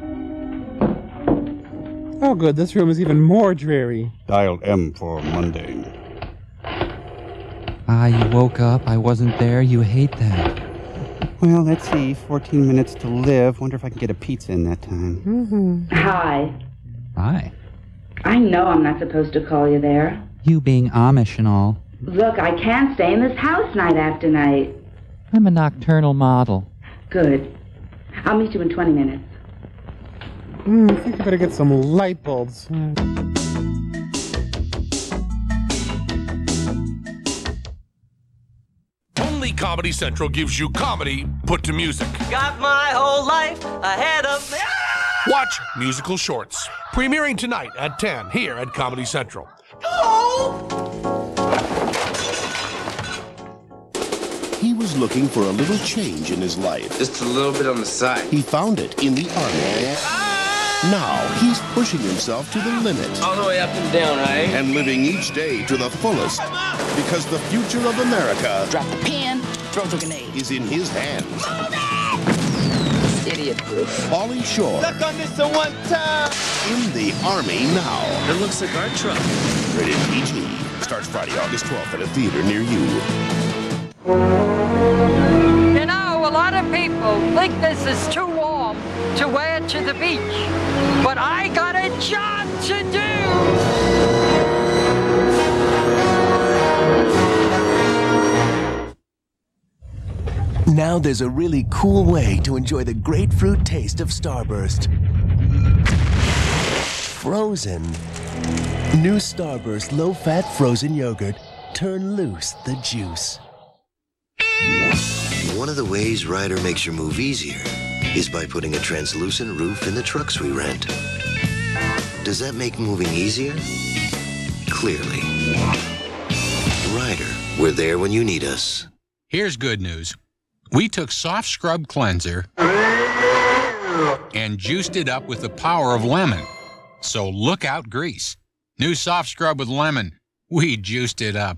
Oh, good. This room is even more dreary. Dial M for Monday. Ah, you woke up. I wasn't there. You hate that. Well, let's see. 14 minutes to live. Wonder if I can get a pizza in that time. Hi. Hi. I know I'm not supposed to call you there. You being Amish and all. Look, I can't stay in this house night after night. I'm a nocturnal model. Good. I'll meet you in 20 minutes. I think I better get some light bulbs. Only Comedy Central gives you comedy put to music. Got my whole life ahead of me. Watch musical shorts. Premiering tonight at 10 here at Comedy Central. He was looking for a little change in his life. Just a little bit on the side. He found it in the Army. Now he's pushing himself to the limit. All the way up and down, right? And living each day to the fullest. Because the future of America... Drop the pen, throw the grenade. ...is in his hands. Idiot-proof. Pauly Shore. Stuck on this one time. In the Army now. It looks like our truck. Rated PG. Starts Friday, August 12th at a theater near you. You know, a lot of people think this is too warm to wear to the beach, but I got a job to do. Now there's a really cool way to enjoy the grapefruit taste of Starburst. Frozen. New Starburst low-fat frozen yogurt. Turn loose the juice. One of the ways Ryder makes your move easier is by putting a translucent roof in the trucks we rent. Does that make moving easier? Clearly. Ryder, we're there when you need us. Here's good news. We took Soft Scrub Cleanser and juiced it up with the power of lemon. So look out grease. New Soft Scrub with lemon. We juiced it up.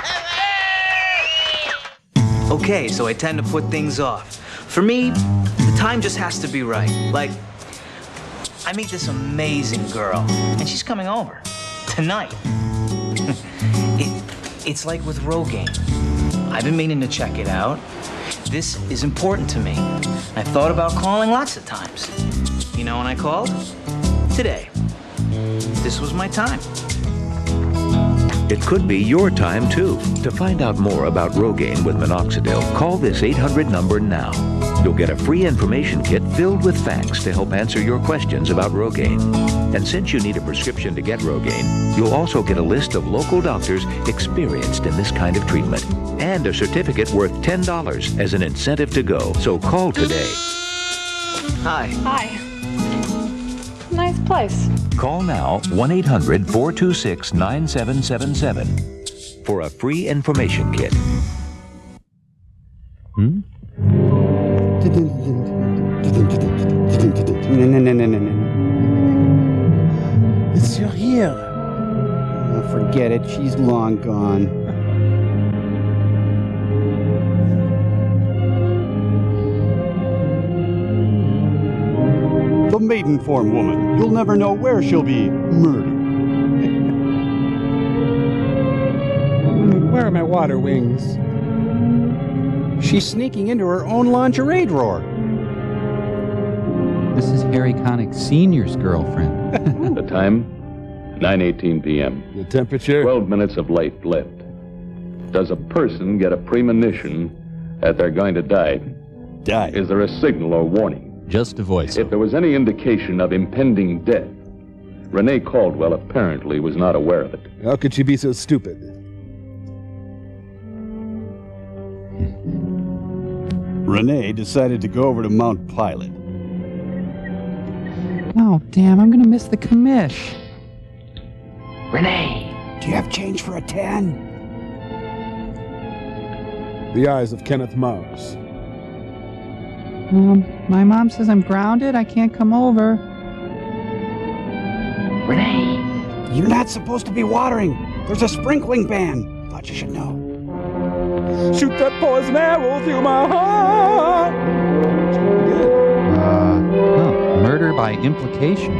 Okay, so I tend to put things off. For me, the time just has to be right. Like, I meet this amazing girl, and she's coming over tonight. It's like with Rogaine. I've been meaning to check it out. This is important to me. I've thought about calling lots of times. You know when I called? Today. This was my time. It could be your time, too. To find out more about Rogaine with minoxidil, call this 800 number now. You'll get a free information kit filled with facts to help answer your questions about Rogaine. And since you need a prescription to get Rogaine, you'll also get a list of local doctors experienced in this kind of treatment. And a certificate worth $10 as an incentive to go. So call today. Hi. Hi. Nice place. Call now 1-800-426-9777 for a free information kit. It's your here. Oh, forget it. She's long gone. The maiden form woman. You'll never know where she'll be murdered. Where are my water wings? She's sneaking into her own lingerie drawer. This is Harry Connick Sr.'s girlfriend. The time? 9:18 p.m. The temperature? 12 minutes of light left. Does a person get a premonition that they're going to die? Die. Is there a signal or warning? Just a voice. If there was any indication of impending death, Renee Caldwell apparently was not aware of it. How could she be so stupid? Renee decided to go over to Mount Pilot. Oh, damn, I'm gonna miss the commish. Renee! Do you have change for a 10? The eyes of Kenneth Mars. My mom says I'm grounded. I can't come over. Renee! You're not supposed to be watering. There's a sprinkling ban. Thought you should know. Shoot that poison arrow through my heart. Murder by implication.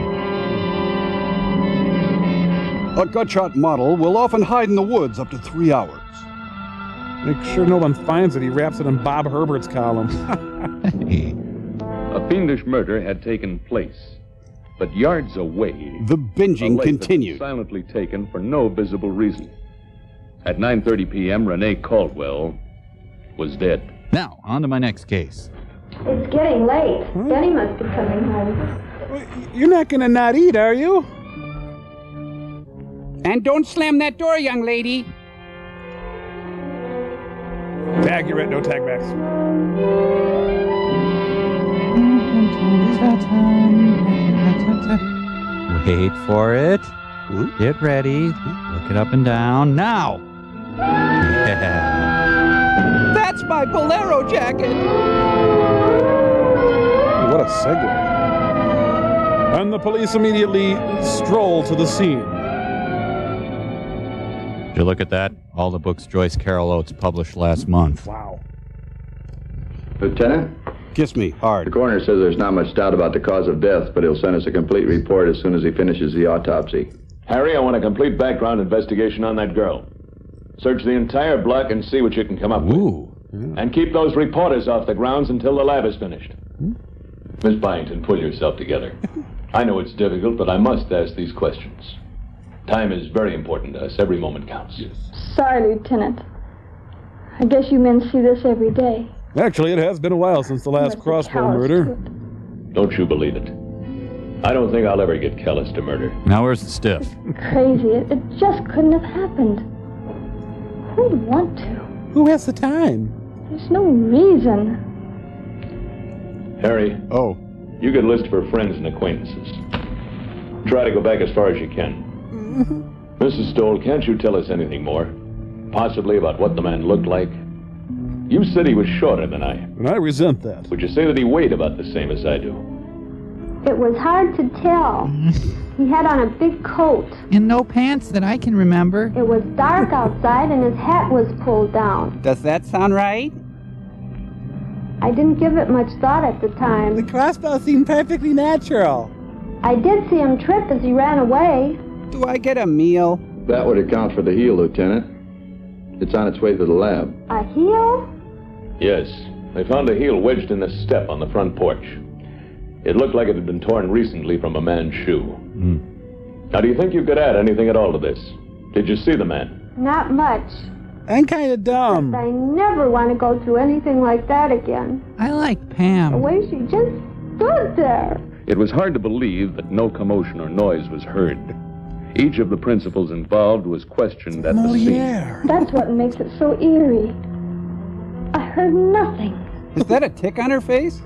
A gutshot model will often hide in the woods up to 3 hours. Make sure no one finds it. He wraps it in Bob Herbert's column. A fiendish murder had taken place, but yards away, the binging continued. Was silently taken for no visible reason. At 9:30 p.m., Renee Caldwell was dead. Now, on to my next case. It's getting late. Denny must be coming home. You're not gonna not eat, are you? And don't slam that door, young lady. Accurate, no tagbacks. Wait for it. Get ready. Look it up and down. Now! Yeah. That's my bolero jacket! What a segue. And the police immediately stroll to the scene. Did you look at that? All the books Joyce Carol Oates published last month. Wow. Lieutenant? Kiss me hard. The coroner says there's not much doubt about the cause of death, but he'll send us a complete report as soon as he finishes the autopsy. Harry, I want a complete background investigation on that girl. Search the entire block and see what you can come up with. Ooh. And keep those reporters off the grounds until the lab is finished. Miss Byington, pull yourself together. I know it's difficult, but I must ask these questions. Time is very important to us. Every moment counts. Sorry, Lieutenant. I guess you men see this every day. Actually, it has been a while since the last crossbow murder. Don't you believe it? I don't think I'll ever get callous to murder. Now where's the stiff? Crazy. It just couldn't have happened. Who'd want to? Who has the time? There's no reason. Harry. Oh. You get a list for friends and acquaintances. Try to go back as far as you can. Mrs. Stoll, can't you tell us anything more? Possibly about what the man looked like? You said he was shorter than I. And I resent that. Would you say that he weighed about the same as I do? It was hard to tell. He had on a big coat. And no pants that I can remember. It was dark outside and his hat was pulled down. Does that sound right? I didn't give it much thought at the time. The crossbow seemed perfectly natural. I did see him trip as he ran away. Do I get a meal? That would account for the heel, Lieutenant. It's on its way to the lab. A heel? Yes. They found a heel wedged in the step on the front porch. It looked like it had been torn recently from a man's shoe. Now, do you think you could add anything at all to this? Did you see the man? Not much. I'm kind of dumb. But I never want to go through anything like that again. I like Pam. The way she just stood there. It was hard to believe that no commotion or noise was heard. Each of the principals involved was questioned at the scene. That's what makes it so eerie. I heard nothing. Is that a tick on her face?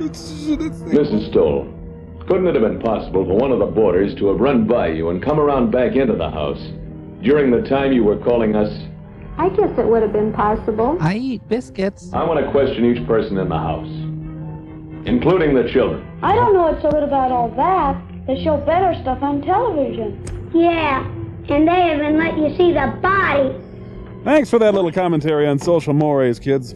Mrs. Stoll, couldn't it have been possible for one of the boarders to have run by you and come around back into the house during the time you were calling us? I guess it would have been possible. I eat biscuits. I want to question each person in the house, including the children. I don't know what's so good about all that. They show better stuff on television. Yeah, and they even let you see the body. Thanks for that little commentary on social mores, kids.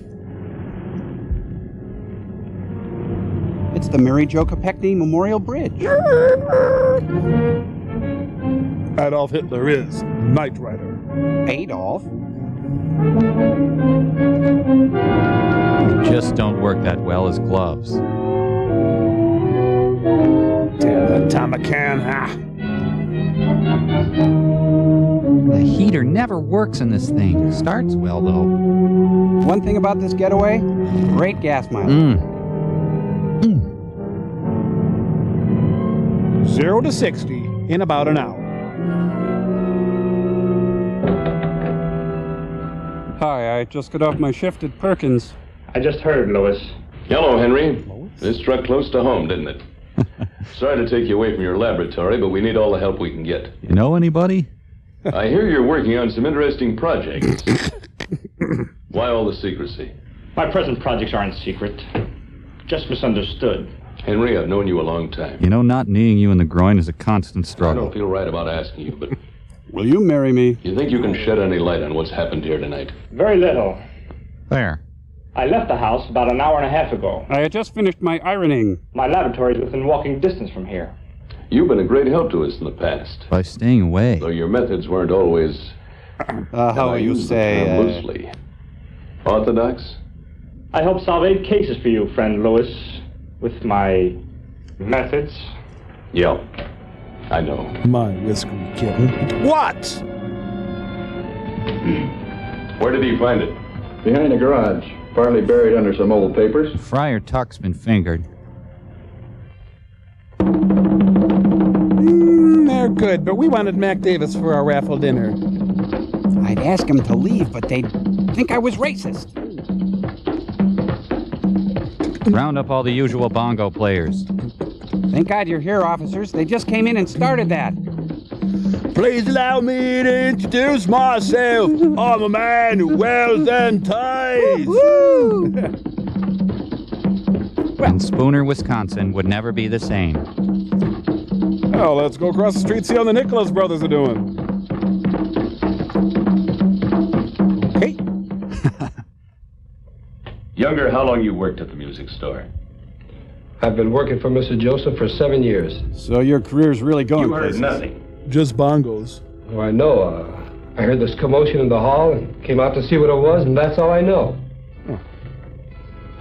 It's the Mary Jo Kopechne Memorial Bridge. Adolf Hitler is Knight Rider. Adolf? They just don't work that well as gloves. Damn that Tomacan, The heater never works in this thing. Starts well, though. One thing about this getaway, great gas mileage. 0 to 60 in about an hour. Hi, I just got off my shift at Perkins. I just heard, Lois. Hello, Henry. This struck close to home, didn't it? Sorry to take you away from your laboratory, but we need all the help we can get. You know anybody? I hear you're working on some interesting projects. Why all the secrecy? My present projects aren't secret. Just misunderstood. Henry, I've known you a long time. You know, not kneeing you in the groin is a constant I struggle. don't feel right about asking you, but... Will you marry me? You think you can shed any light on what's happened here tonight? Very little. There. I left the house about an hour and a half ago. I had just finished my ironing. My laboratory is within walking distance from here. You've been a great help to us in the past. By staying away. Though your methods weren't always... how you say... loosely. Orthodox? I helped solve 8 cases for you, friend Lewis, with my methods. Yeah, I know. My whiskery kitten. What? Where did he find it? Behind the garage, partly buried under some old papers. Friar Tuck's been fingered. They're good, but we wanted Mac Davis for our raffle dinner. I'd ask him to leave, but they'd think I was racist. Round up all the usual bongo players. Thank God you're here, officers. They just came in and started that. Please allow me to introduce myself. I'm a man who wears and ties. And Spooner, Wisconsin would never be the same. Well, let's go across the street, see how the Nicholas brothers are doing. Hey. Younger, how long you worked at the music store? I've been working for Mr. Joseph for 7 years. So your career's really going You heard places. nothing. Just bongos. Oh, I know. I heard this commotion in the hall and came out to see what it was, and that's all I know. Huh.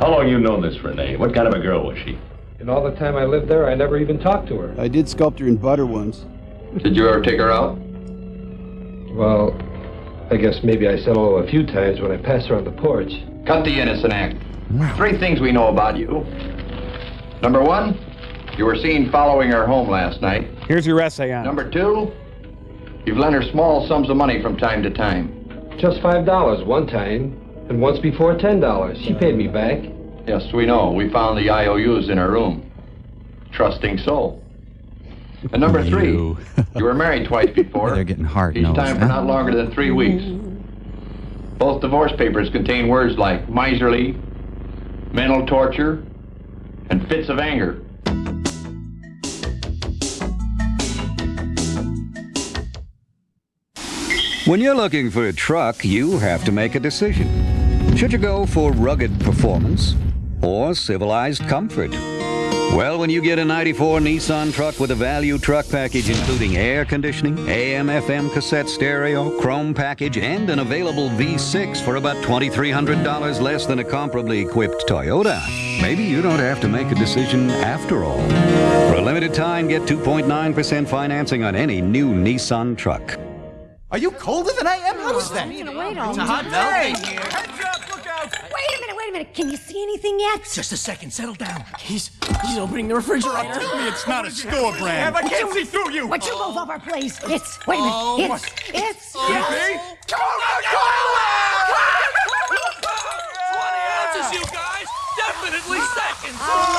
How long you known this Renee? What kind of a girl was she? And all the time I lived there, I never even talked to her. I did sculpt her in butter once. Did you ever take her out? Well, I guess maybe I said hello a few times when I passed her on the porch. Cut the innocent act. 3 things we know about you. Number 1, you were seen following her home last night. Here's your essay on it. Number 2, you've lent her small sums of money from time to time. Just $5 one time, and once before $10. She paid me back. Yes, we know. We found the IOUs in her room. Trusting soul. And number 3, you were married twice before. They're getting hard Each nosed. time for not longer than 3 weeks. Both divorce papers contain words like miserly, mental torture, and fits of anger. When you're looking for a truck, you have to make a decision. Should you go for rugged performance or civilized comfort? Well, when you get a 94 Nissan truck with a value truck package including air conditioning, AM/FM cassette stereo, chrome package, and an available V6 for about $2,300 less than a comparably equipped Toyota, maybe you don't have to make a decision after all. For a limited time, get 2.9% financing on any new Nissan truck. Are you colder than I am? How is that? Wait all It's a hot day. Wait a minute. Can you see anything yet? Just a second. Settle down. He's opening the refrigerator. Tell me it's not a store brand. I can't see through you. Would you move off our place? It's. Wait a minute. It's. Come on, go! 20 ounces, you guys. Definitely seconds.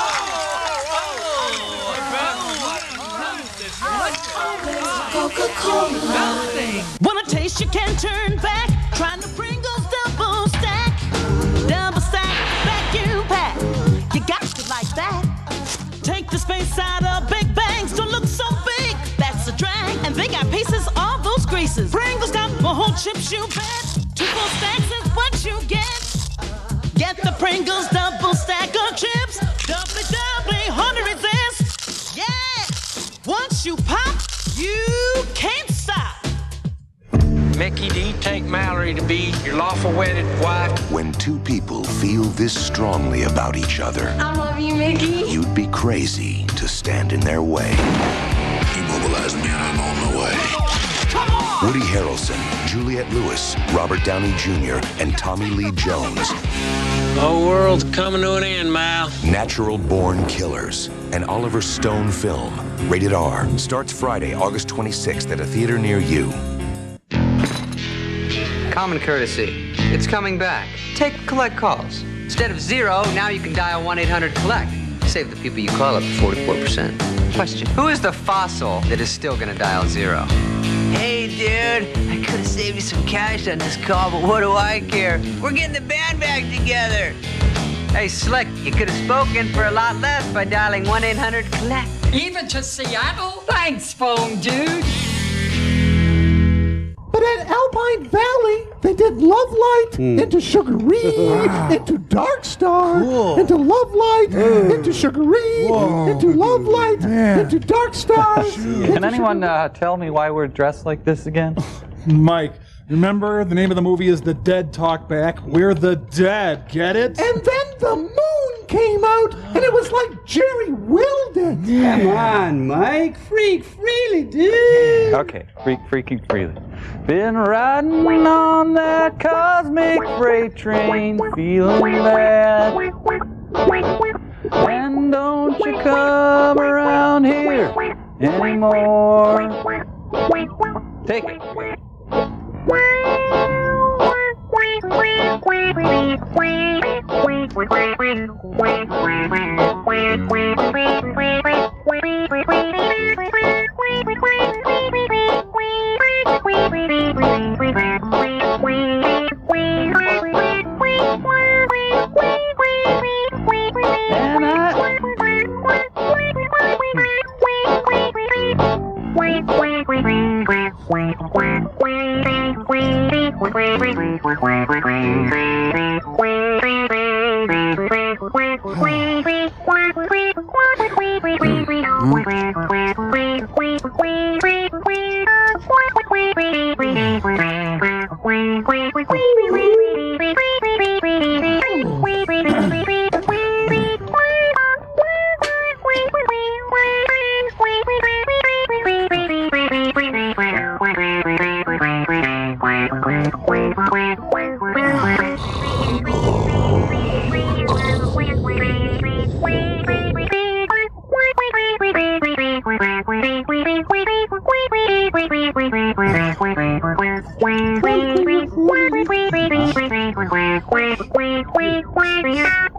Coca-Cola. Wanna taste, you can't turn back. Trying to Pringles double stack. Double stack, vacuum pack. You got to like that. Take the space out of Big Bangs. Don't look so big, that's a drag. And they got pieces of those greases. Pringles got more whole chips, you bet. 2 full stacks is what you get. Get the Pringles double stack of chips. Doubly, hard to resist. Yeah, once you pop, you can't stop. Mickey, do you take Mallory to be your lawful wedded wife? When 2 people feel this strongly about each other, I love you, Mickey. you'd be crazy to stand in their way. Immobilize me and I'm on my way. Woody Harrelson, Juliette Lewis, Robert Downey Jr., and Tommy Lee Jones. The world's coming to an end, Mal. Natural Born Killers, an Oliver Stone film. Rated R. Starts Friday, August 26th at a theater near you. Common courtesy. It's coming back. Take collect calls. Instead of 0, now you can dial 1-800-COLLECT. Save the people you call up to 44%. Question. Who is the fossil that is still gonna dial 0? Hey, dude. I could have saved you some cash on this call, but what do I care? We're getting the band back together. Hey, Slick, you could have spoken for a lot less by dialing 1-800-COLLECT. Even to Seattle? Thanks, phone dude. But at Alpine Valley, they did Love Light into Sugaree, into Dark Star, into Love Light, into Sugaree, into Love Light, into Dark Star. Can anyone tell me why we're dressed like this again? Mike, remember the name of the movie is The Dead Talk Back? We're the dead, get it? And then the moon came out, and it was like Jerry willed it. Come on, Mike. Freak freely, dude. Okay, freaking freely. Been riding on that cosmic freight train, feeling bad. And don't you come around here anymore. Take it.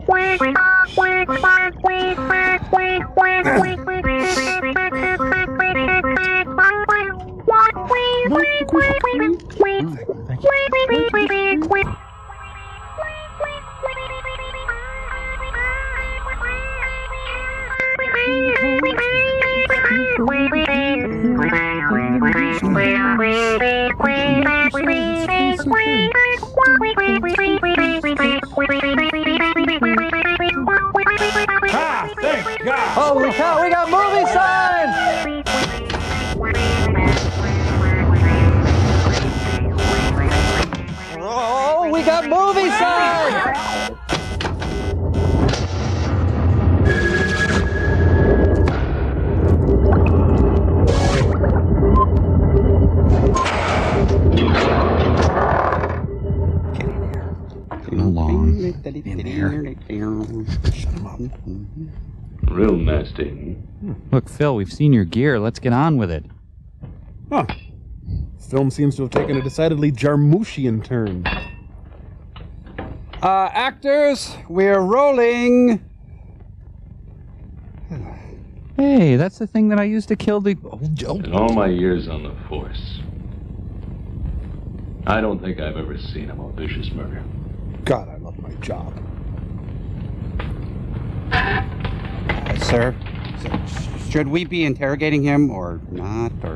Thank God! Holy cow, we got movie signs! Oh, we got movie signs! Along in there. Real nasty. Look, Phil, we've seen your gear. Let's get on with it. Huh. This film seems to have taken a decidedly Jarmushian turn. Actors, we're rolling. Hey, that's the thing that I used to kill the... In all my years on the force, I don't think I've ever seen a more vicious murder. God, I love my job. Sir, should we be interrogating him or not? Or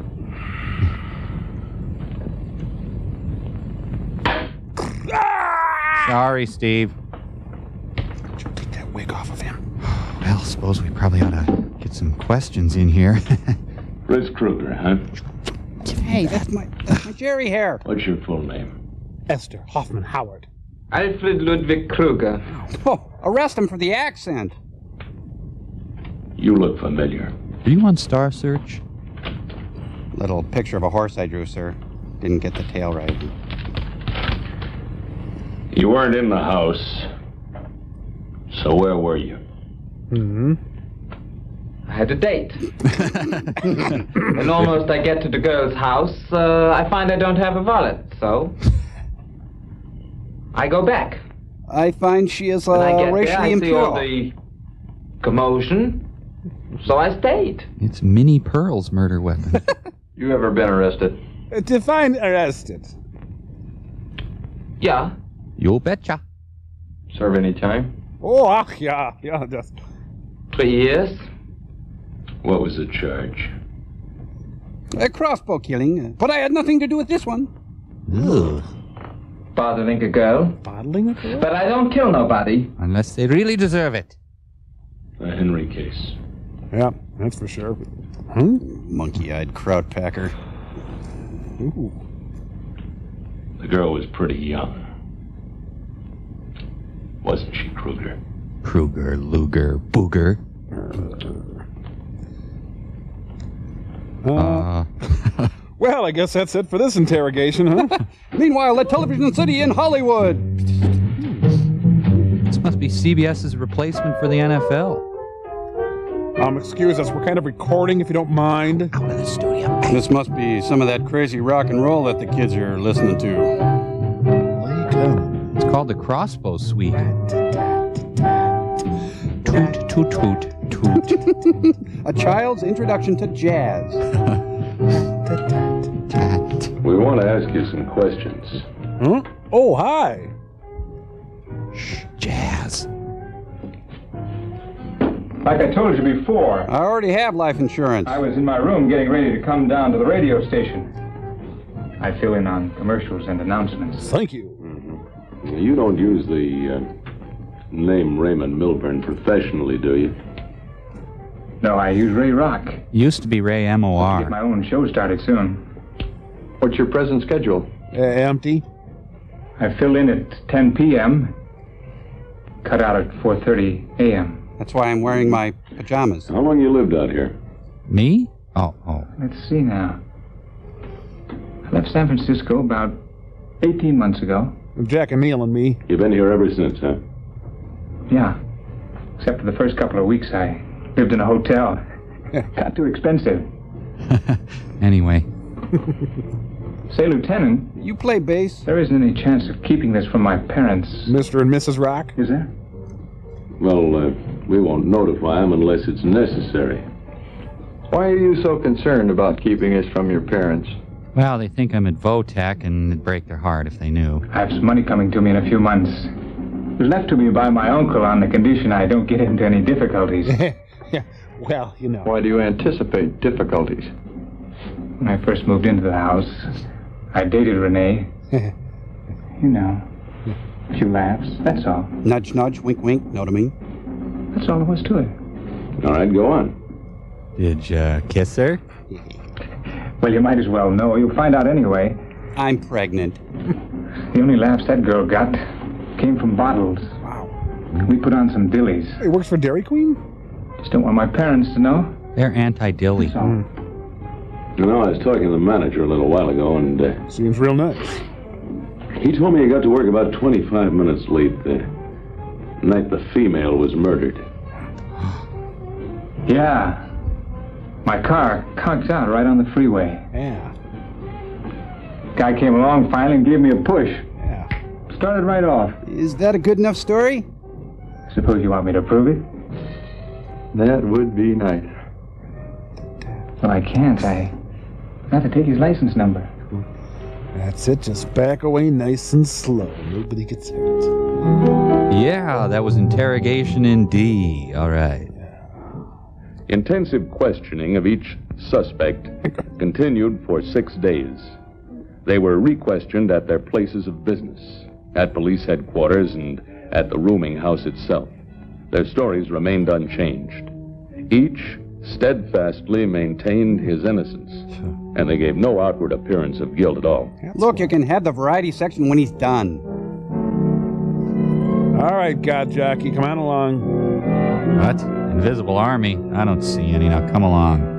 Sorry, Steve. Take that wig off of him. Well, suppose we probably ought to get some questions in here. Fritz Kruger, huh? Hey, that's my Jerry hair. What's your full name? Esther Hoffman Howard. Alfred Ludwig Kruger. Oh, arrest him for the accent. You look familiar. Are you on Star Search? Little picture of a horse I drew, sir. Didn't get the tail right. You weren't in the house. So where were you? I had a date. And almost I get to the girl's house, I find I don't have a wallet, so I go back. I find she is When I get racially there, I see all impure. the commotion, so I stayed. It's Minnie Pearl's murder weapon. You ever been arrested? Define arrested. Yeah. You betcha. Serve any time? Oh, yeah, just 3 years. What was the charge? A crossbow killing, but I had nothing to do with this one. Ugh. Bothering a girl. Bottling a girl? But I don't kill nobody. Unless they really deserve it. A Henry case. Yeah, that's for sure. Monkey-eyed kraut packer. Ooh. The girl was pretty young. Wasn't she, Kruger? Kruger, Luger, Booger. Well, I guess that's it for this interrogation, huh? Meanwhile, at Television City in Hollywood. This must be CBS's replacement for the NFL. Excuse us, we're kind of recording if you don't mind. Out of the studio. This must be some of that crazy rock and roll that the kids are listening to. It's called the Crossbow Suite. Toot, toot, toot, toot. A child's introduction to jazz. We want to ask you some questions. Huh? Oh, hi. Shh, jazz. Like I told you before, I already have life insurance. I was in my room getting ready to come down to the radio station. I fill in on commercials and announcements. Thank you. You don't use the name Raymond Milburn professionally, do you? No, I use Ray Rock. Used to be Ray Get MOR. my own show started soon. What's your present schedule? Empty. I fill in at 10 p.m., cut out at 4:30 a.m. That's why I'm wearing my pajamas. How long you lived out here? Me? Oh. Let's see now. I left San Francisco about 18 months ago. Jack and Neil and me. You've been here ever since, huh? Yeah. Except for the first couple of weeks, I lived in a hotel. Got too expensive. Anyway. Say, Lieutenant. You play bass? There isn't any chance of keeping this from my parents. Mr. and Mrs. Rock? Is there? Well, we won't notify them unless it's necessary. Why are you so concerned about keeping us from your parents? Well, they think I'm at Votech, and it'd break their heart if they knew. I have some money coming to me in a few months. It was left to me by my uncle on the condition I don't get into any difficulties. Yeah, well, you know. Why do you anticipate difficulties? When I first moved into the house, I dated Renee. You know, a few laughs, that's all. Nudge, nudge, wink, wink, know what I mean? That's all there was to it. All right, go on. Did you kiss her? Well, you might as well know. You'll find out anyway. I'm pregnant. The only laughs that girl got came from bottles. Wow. We put on some dillies. It works for Dairy Queen? Just don't want my parents to know. They're anti-dilly. You know, I was talking to the manager a little while ago, and... Seems real nice. He told me he got to work about 25 minutes late the night the female was murdered. Yeah. My car conked out right on the freeway. Yeah. Guy came along finally and gave me a push. Yeah. Started right off. Is that a good enough story? Suppose you want me to prove it? That would be nice. Well, I can't. I have to take his license number. That's it. Just back away nice and slow. Nobody gets hurt. Yeah, that was interrogation in D. All right. Intensive questioning of each suspect continued for 6 days. They were re-questioned at their places of business, at police headquarters, and at the rooming house itself. Their stories remained unchanged. Each steadfastly maintained his innocence, and they gave no outward appearance of guilt at all. Look, you can have the variety section when he's done. All right, God Jockey, come on along. What? Invisible Army? I don't see any. Now come along.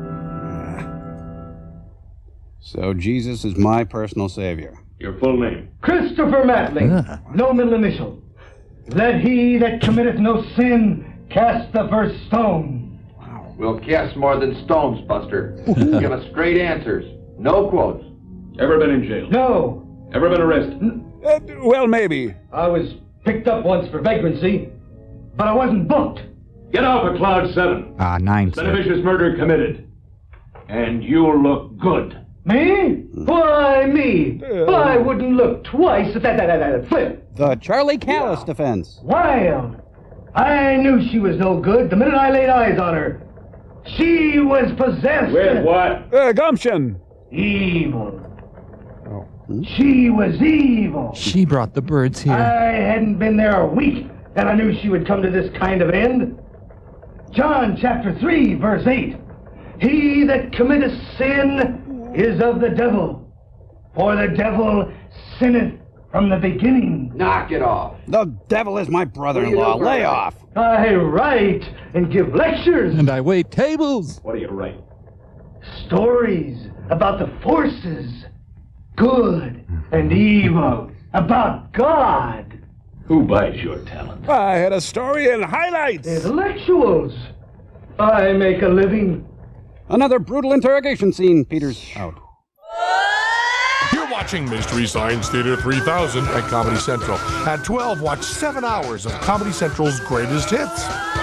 So Jesus is my personal savior. Your full name? Christopher Matling. No middle initial. Let he that committeth no sin cast the first stone. We'll cast more than stones, Buster. Give us straight answers. No quotes. Ever been in jail? No. Ever been arrested? Well, maybe. I was picked up once for vagrancy, but I wasn't booked. Get off of Cloud 7. 9, sir. Beneficious murder committed. And you'll look good. Me? Why, me? I wouldn't look twice at that flip. The Charlie Callis defense. Wild. I knew she was no good the minute I laid eyes on her. She was possessed. With what? Gumption. Evil. She was evil. She brought the birds here. I hadn't been there a week, and I knew she would come to this kind of end. John chapter 3, verse 8. He that committeth sin is of the devil, for the devil sinneth from the beginning. Knock it off. The devil is my brother-in-law. Lay off. I write and give lectures. And I wait tables. What do you write? Stories about the forces, good and evil, about God. Who buys your talent? I had a story in highlights. Intellectuals. I make a living. Another brutal interrogation scene. Peter's out. You're watching Mystery Science Theater 3000 at Comedy Central. At 12, watch 7 hours of Comedy Central's greatest hits.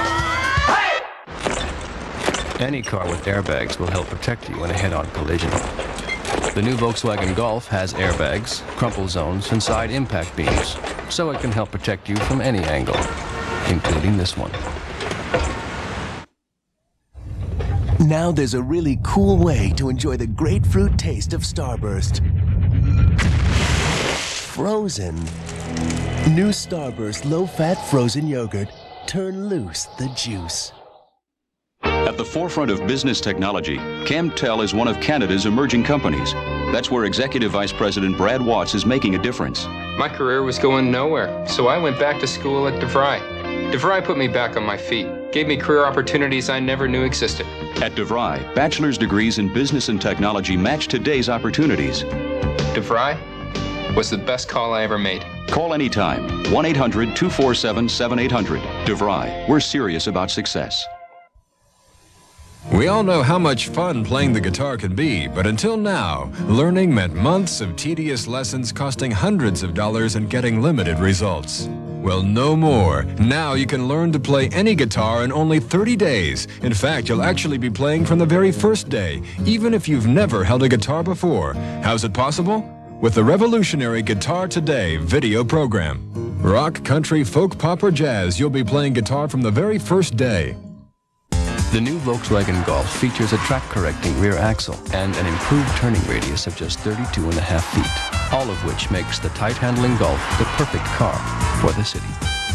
Any car with airbags will help protect you in a head-on collision. The new Volkswagen Golf has airbags, crumple zones, and side impact beams, so it can help protect you from any angle, including this one. Now there's a really cool way to enjoy the grapefruit taste of Starburst. Frozen. New Starburst low-fat frozen yogurt. Turn loose the juice. At the forefront of business technology, Camtel is one of Canada's emerging companies. That's where Executive Vice President Brad Watts is making a difference. My career was going nowhere, so I went back to school at DeVry. DeVry put me back on my feet, gave me career opportunities I never knew existed. At DeVry, bachelor's degrees in business and technology match today's opportunities. DeVry was the best call I ever made. Call anytime, 1-800-247-7800. DeVry, we're serious about success. We all know how much fun playing the guitar can be, but until now, learning meant months of tedious lessons costing hundreds of dollars and getting limited results. Well, no more. Now you can learn to play any guitar in only 30 days. In fact, you'll actually be playing from the very first day, even if you've never held a guitar before. How's it possible? With the revolutionary Guitar Today video program. Rock, country, folk, pop, or jazz, you'll be playing guitar from the very first day. The new Volkswagen Golf features a track-correcting rear axle and an improved turning radius of just 32.5 feet, all of which makes the tight-handling Golf the perfect car for the city.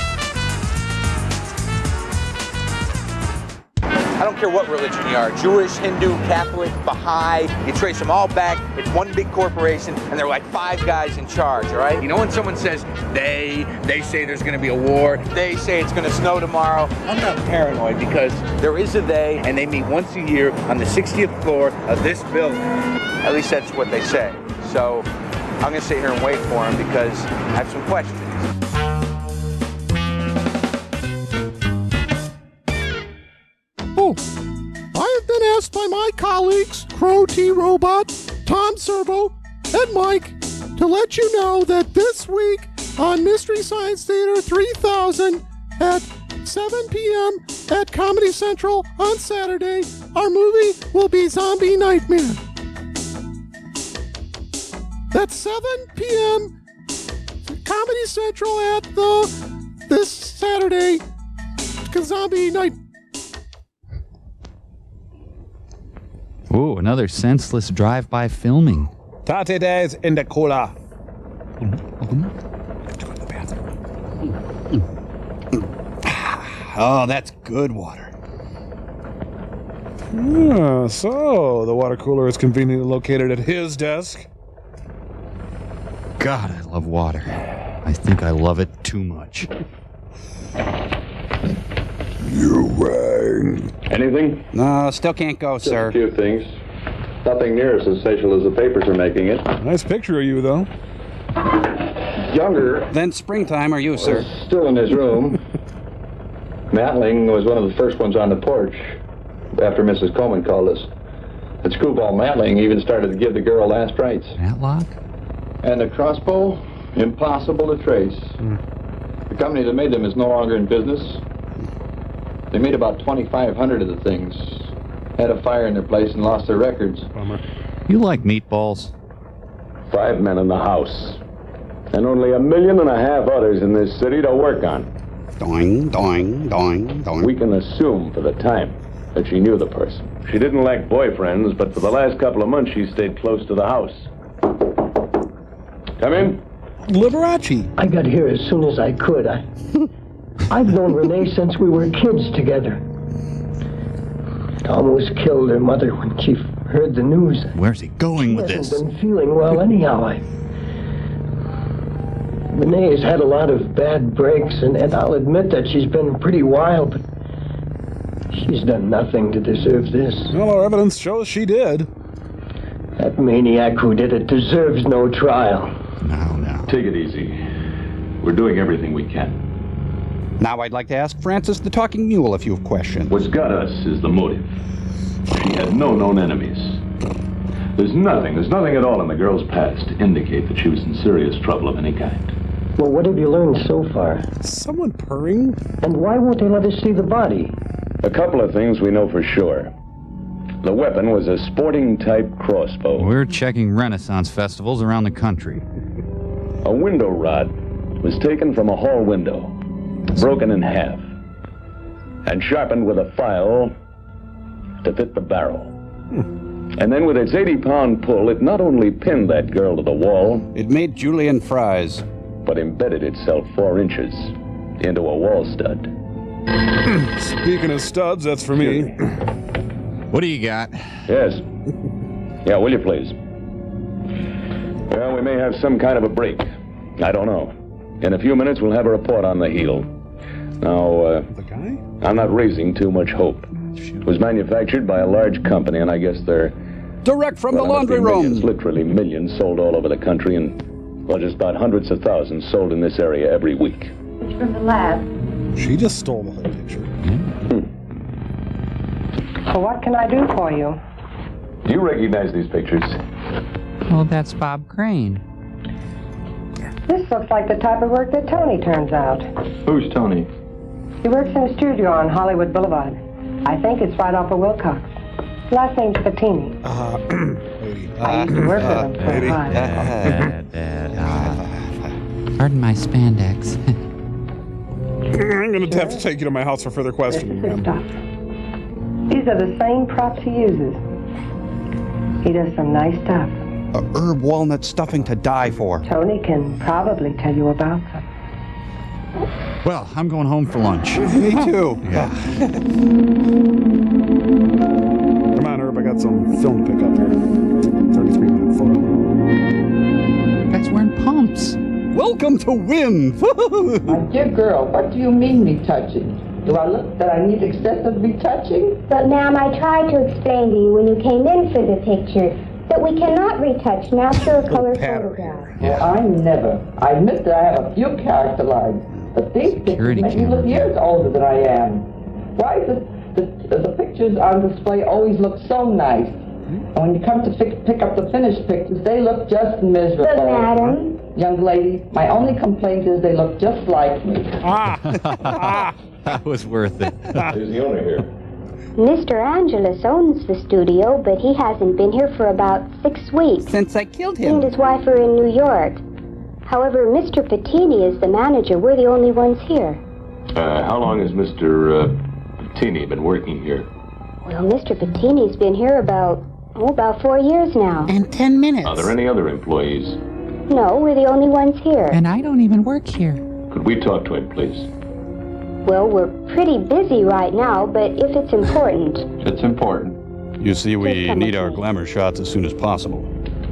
I don't care what religion you are, Jewish, Hindu, Catholic, Baha'i, you trace them all back, it's one big corporation, and there are like 5 guys in charge, all right? You know when someone says, they say there's gonna be a war, they say it's gonna snow tomorrow, I'm not paranoid because there is a they, and they meet once a year on the 60th floor of this building. At least that's what they say. So I'm gonna sit here and wait for them because I have some questions. Oh, I have been asked by my colleagues, Crow T Robot, Tom Servo, and Mike, to let you know that this week on Mystery Science Theater 3000 at 7 p.m. at Comedy Central on Saturday, our movie will be Zombie Nightmare. That's 7 p.m. Comedy Central at this Saturday, Zombie Nightmare. Ooh, another senseless drive-by filming. Tate days in the cola. Oh, that's good water. Ah, so the water cooler is conveniently located at his desk. God, I love water. I think I love it too much. You rang. Anything? No, still can't go, Just sir. a few things. Nothing near as sensational as the papers are making it. Nice picture of you, though. Younger. Then springtime are you, sir? Still in his room. Matling was one of the first ones on the porch after Mrs. Coleman called us. And Screwball Matling even started to give the girl last rites. Matlock? And the crossbow, impossible to trace. The company that made them is no longer in business. They made about 2,500 of the things. Had a fire in their place and lost their records. Bummer. You like meatballs? 5 men in the house. And only 1.5 million others in this city to work on. Doing, doing, doing, doing. We can assume for the time that she knew the person. She didn't lack boyfriends, but for the last couple of months she stayed close to the house. Come in. Liberace. I got here as soon as I could. I've known Renee since we were kids together. Almost killed her mother when she heard the news. Where's he going with She this? hasn't been feeling well anyhow. Renee has had a lot of bad breaks, and I'll admit that she's been pretty wild, but she's done nothing to deserve this. Well, our evidence shows she did. That maniac who did it deserves no trial. No. Take it easy. We're doing everything we can. Now I'd like to ask Francis the Talking Mule a few questions. What's got us is the motive. She had no known enemies. There's nothing at all in the girl's past to indicate that she was in serious trouble of any kind. Well, what have you learned so far? Someone purring? And why won't they let us see the body? A couple of things we know for sure. The weapon was a sporting-type crossbow. We're checking Renaissance festivals around the country. A window rod was taken from a hall window, broken in half, and sharpened with a file to fit the barrel. And then with its 80-pound pull, it not only pinned that girl to the wall... It made julienne fries. ...but embedded itself 4 inches into a wall stud. Speaking of studs, that's for me. What do you got? Yes. Yeah, will you please? Well, we may have some kind of a break. I don't know. In a few minutes, we'll have a report on the heel. Now, The guy? I'm not raising too much hope. It was manufactured by a large company, and I guess they're... Direct from the laundry room. Millions, literally millions, sold all over the country, and, well, just about hundreds of thousands sold in this area every week. It's from the lab. She just stole the whole picture. Well, what can I do for you? Do you recognize these pictures? Well, that's Bob Crane. This looks like the type of work that Tony turns out. Who's Tony? He works in a studio on Hollywood Boulevard. I think it's right off of Wilcox. Last name's Patini. I used to work with him for a while. Pardon my spandex. I'm going to have to take you to my house for further questioning, ma'am. These are the same props he uses. He does some nice stuff. Herb walnut stuffing to die for. Tony can probably tell you about them. Well, I'm going home for lunch. Me too. Yeah. Come on, Herb, I got some film to pick up here. 33-minute photo. Guy's wearing pumps. Welcome to WIN! My dear girl, what do you mean me touching? Do I look that I need excessive retouching? But ma'am, I tried to explain to you when you came in for the picture that we cannot retouch natural color photographs. Well, I never. I admit that I have a few character lines, but these pictures make me look years older than I am. Why does the pictures on display always look so nice? And when you come to pick up the finished pictures, they look just miserable. But madam... Young lady, my only complaint is they look just like me. That was worth it. Who's the owner here? Mr. Angelus owns the studio, but he hasn't been here for about 6 weeks. Since I killed He him. and his wife are in New York. However, Mr. Patini is the manager. We're the only ones here. How long has Mr. Patini been working here? Well, Mr. Patini's been here about 4 years now. And 10 minutes. Are there any other employees? No, we're the only ones here. And I don't even work here. Could we talk to him, please? Well, we're pretty busy right now, but if it's important... It's important. You see, we need our glamour shots as soon as possible.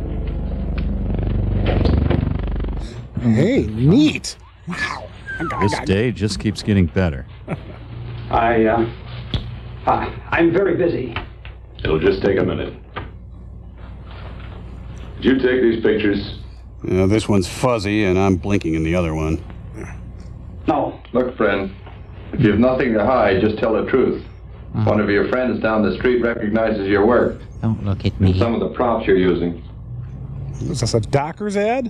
Hey, neat. Wow. This day just keeps getting better. I'm very busy. It'll just take a minute. Did you take these pictures? This one's fuzzy, and I'm blinking in the other one. No. Look, friend, if you have nothing to hide, just tell the truth. One of your friends down the street recognizes your work. Don't look at me. And some of the props you're using. Is this a Dockers ad?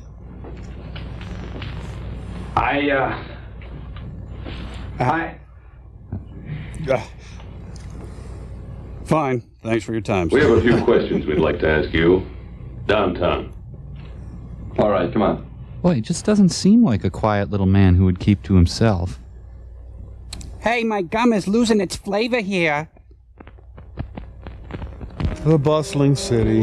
Fine. Thanks for your time. We have a few questions we'd like to ask you. Downtown. All right, come on. Boy, it just doesn't seem like a quiet little man who would keep to himself. Hey, my gum is losing its flavor here. The bustling city.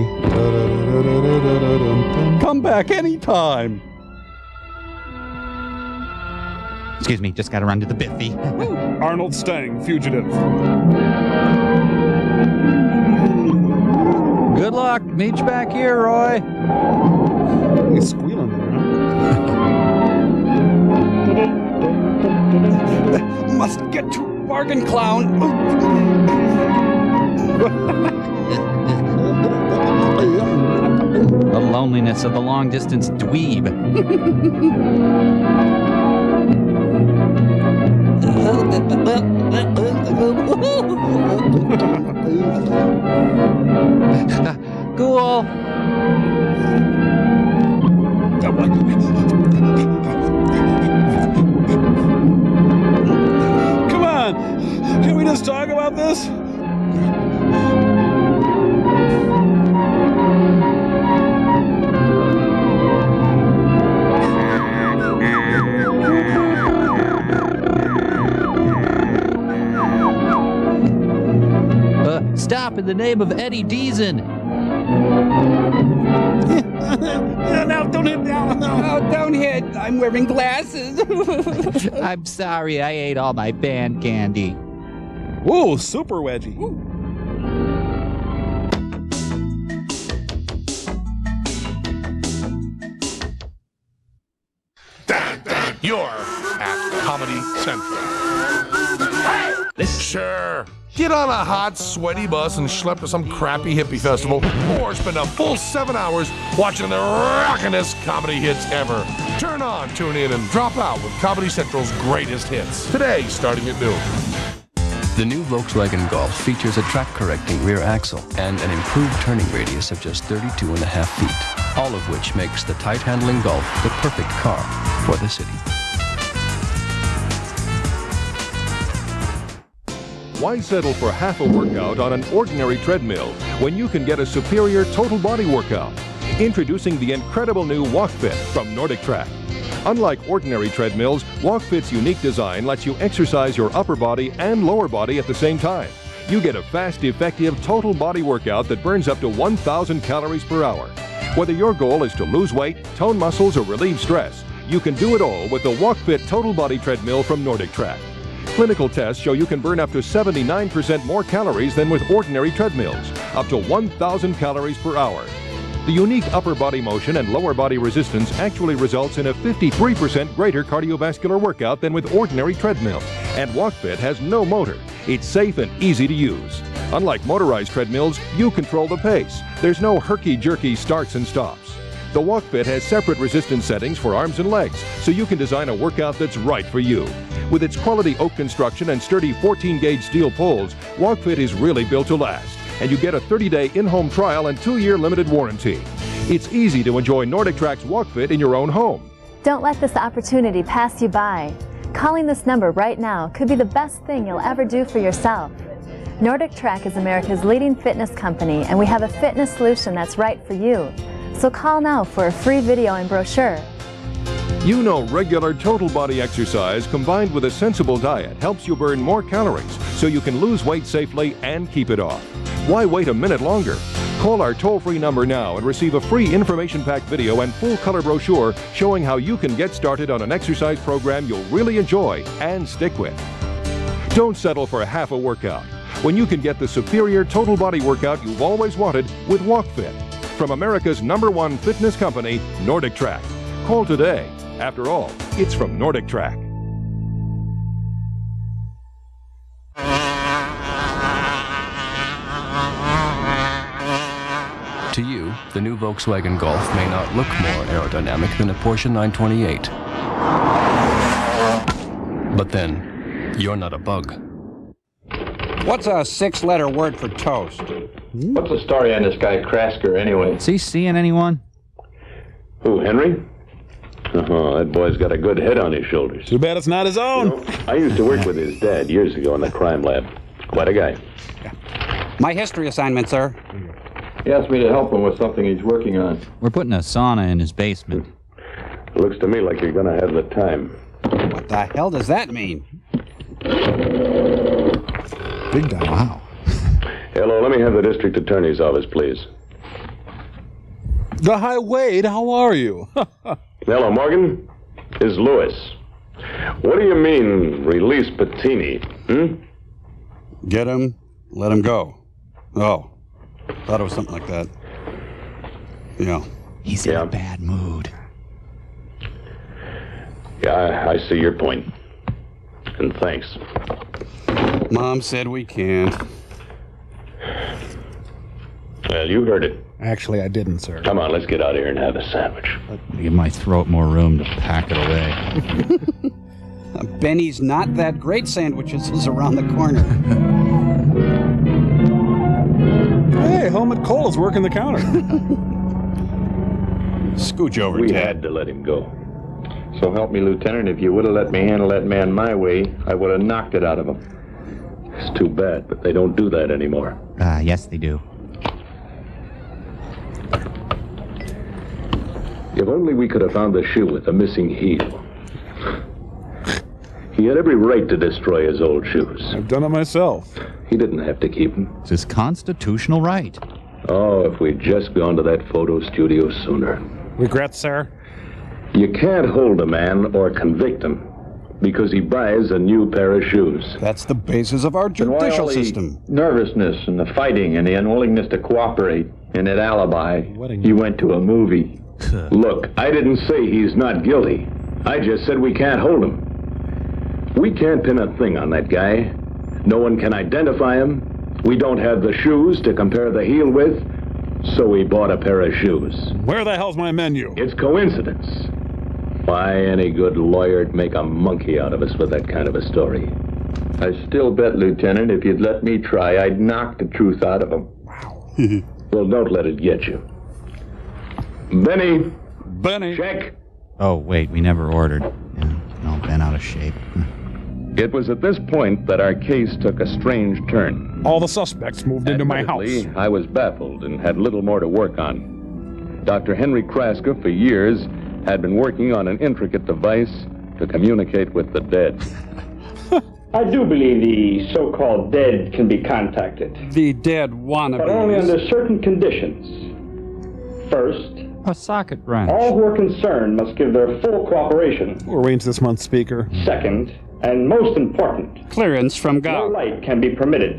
Come back anytime. Excuse me, just gotta run to the biffy. Arnold Stang, fugitive. Good luck. Meet you back here, Roy. He's squealing there, huh? Must get to Bargain Clown. The loneliness of the long-distance dweeb. Cool. Come on! Can we just talk about this? Stop in the name of Eddie Deason. No, don't hit. No, don't hit. I'm wearing glasses. I'm sorry, I ate all my band candy. Ooh, super wedgie. Ooh. You're at Comedy Central. Sure. Get on a hot, sweaty bus and schlep to some crappy hippie festival, or spend a full 7 hours watching the rockin'est comedy hits ever. Turn on, tune in, and drop out with Comedy Central's greatest hits. Today, starting at noon. The new Volkswagen Golf features a track-correcting rear axle and an improved turning radius of just 32.5 feet, all of which makes the tight-handling Golf the perfect car for the city. Why settle for half a workout on an ordinary treadmill when you can get a superior total body workout? Introducing the incredible new WalkFit from Nordic Track. Unlike ordinary treadmills, WalkFit's unique design lets you exercise your upper body and lower body at the same time. You get a fast, effective total body workout that burns up to 1,000 calories per hour. Whether your goal is to lose weight, tone muscles, or relieve stress, you can do it all with the WalkFit Total Body Treadmill from Nordic Track. Clinical tests show you can burn up to 79% more calories than with ordinary treadmills, up to 1,000 calories per hour. The unique upper body motion and lower body resistance actually results in a 53% greater cardiovascular workout than with ordinary treadmill. And WalkFit has no motor. It's safe and easy to use. Unlike motorized treadmills, you control the pace. There's no herky-jerky starts and stops. The WalkFit has separate resistance settings for arms and legs, so you can design a workout that's right for you. With its quality oak construction and sturdy 14-gauge steel poles, WalkFit is really built to last. And you get a 30-day in-home trial and 2-year limited warranty. It's easy to enjoy Nordic Track's WalkFit in your own home. Don't let this opportunity pass you by. Calling this number right now could be the best thing you'll ever do for yourself. Nordic Track is America's leading fitness company, and we have a fitness solution that's right for you. So call now for a free video and brochure. You know regular total body exercise combined with a sensible diet helps you burn more calories so you can lose weight safely and keep it off. Why wait a minute longer? Call our toll-free number now and receive a free information-packed video and full-color brochure showing how you can get started on an exercise program you'll really enjoy and stick with. Don't settle for half a workout when you can get the superior total body workout you've always wanted with WalkFit from America's #1 fitness company, Nordic Track. Call today. After all, it's from Nordic Track. To you, the new Volkswagen Golf may not look more aerodynamic than a Porsche 928. But then, you're not a bug. What's a 6-letter word for toast? What's the story on this guy Krasker anyway? Is he seeing anyone? Who, Henry? Oh, that boy's got a good head on his shoulders. Too bad it's not his own. You know, I used to work with his dad years ago in the crime lab. Quite a guy. My history assignment, sir. He asked me to help him with something he's working on. We're putting a sauna in his basement. It looks to me like you're gonna have the time. What the hell does that mean? Big guy. Wow. Hello, let me have the district attorney's office, please. The Hi Wade, how are you? Hello, Morgan. This is Lewis. What do you mean, release Bettini? Get him, let him go. Oh, thought it was something like that. Yeah. He's in a bad mood. Yeah, I see your point. And thanks. Mom said we can't. Well, you heard it. Actually, I didn't, sir. Come on, let's get out of here and have a sandwich. Give my throat more room to pack it away. Benny's Not That Great Sandwiches is around the corner. Hey, Helmut Kohl is working the counter. Scooch over, We Ted. had to let him go. So help me, Lieutenant, if you would have let me handle that man my way, I would have knocked it out of him. It's too bad, but they don't do that anymore. Yes, they do. If only we could have found the shoe with the missing heel. He had every right to destroy his old shoes. I've done it myself. He didn't have to keep them. It's his constitutional right. Oh, if we'd just gone to that photo studio sooner. Regrets, sir? You can't hold a man or convict him because he buys a new pair of shoes. That's the basis of our judicial system. Nervousness and the fighting and the unwillingness to cooperate and that alibi. You went to a movie. Look, I didn't say he's not guilty. I just said we can't hold him. We can't pin a thing on that guy. No one can identify him. We don't have the shoes to compare the heel with, so we bought a pair of shoes. Where the hell's my menu? It's coincidence. Why, any good lawyer'd make a monkey out of us with that kind of a story. I still bet, Lieutenant, if you'd let me try, I'd knock the truth out of him. Wow. Well, don't let it get you. Benny. Benny. Check. Oh, wait, we never ordered. Yeah, all bent out of shape. It was at this point that our case took a strange turn. All the suspects moved into my house. I was baffled and had little more to work on. Dr. Henry Kraska, for years, had been working on an intricate device to communicate with the dead. I do believe the so-called dead can be contacted. The dead wannabes. But only under certain conditions. First, a socket wrench. All who are concerned must give their full cooperation. We'll arrange this month's speaker. Second, and most important, clearance from no God. light can be permitted.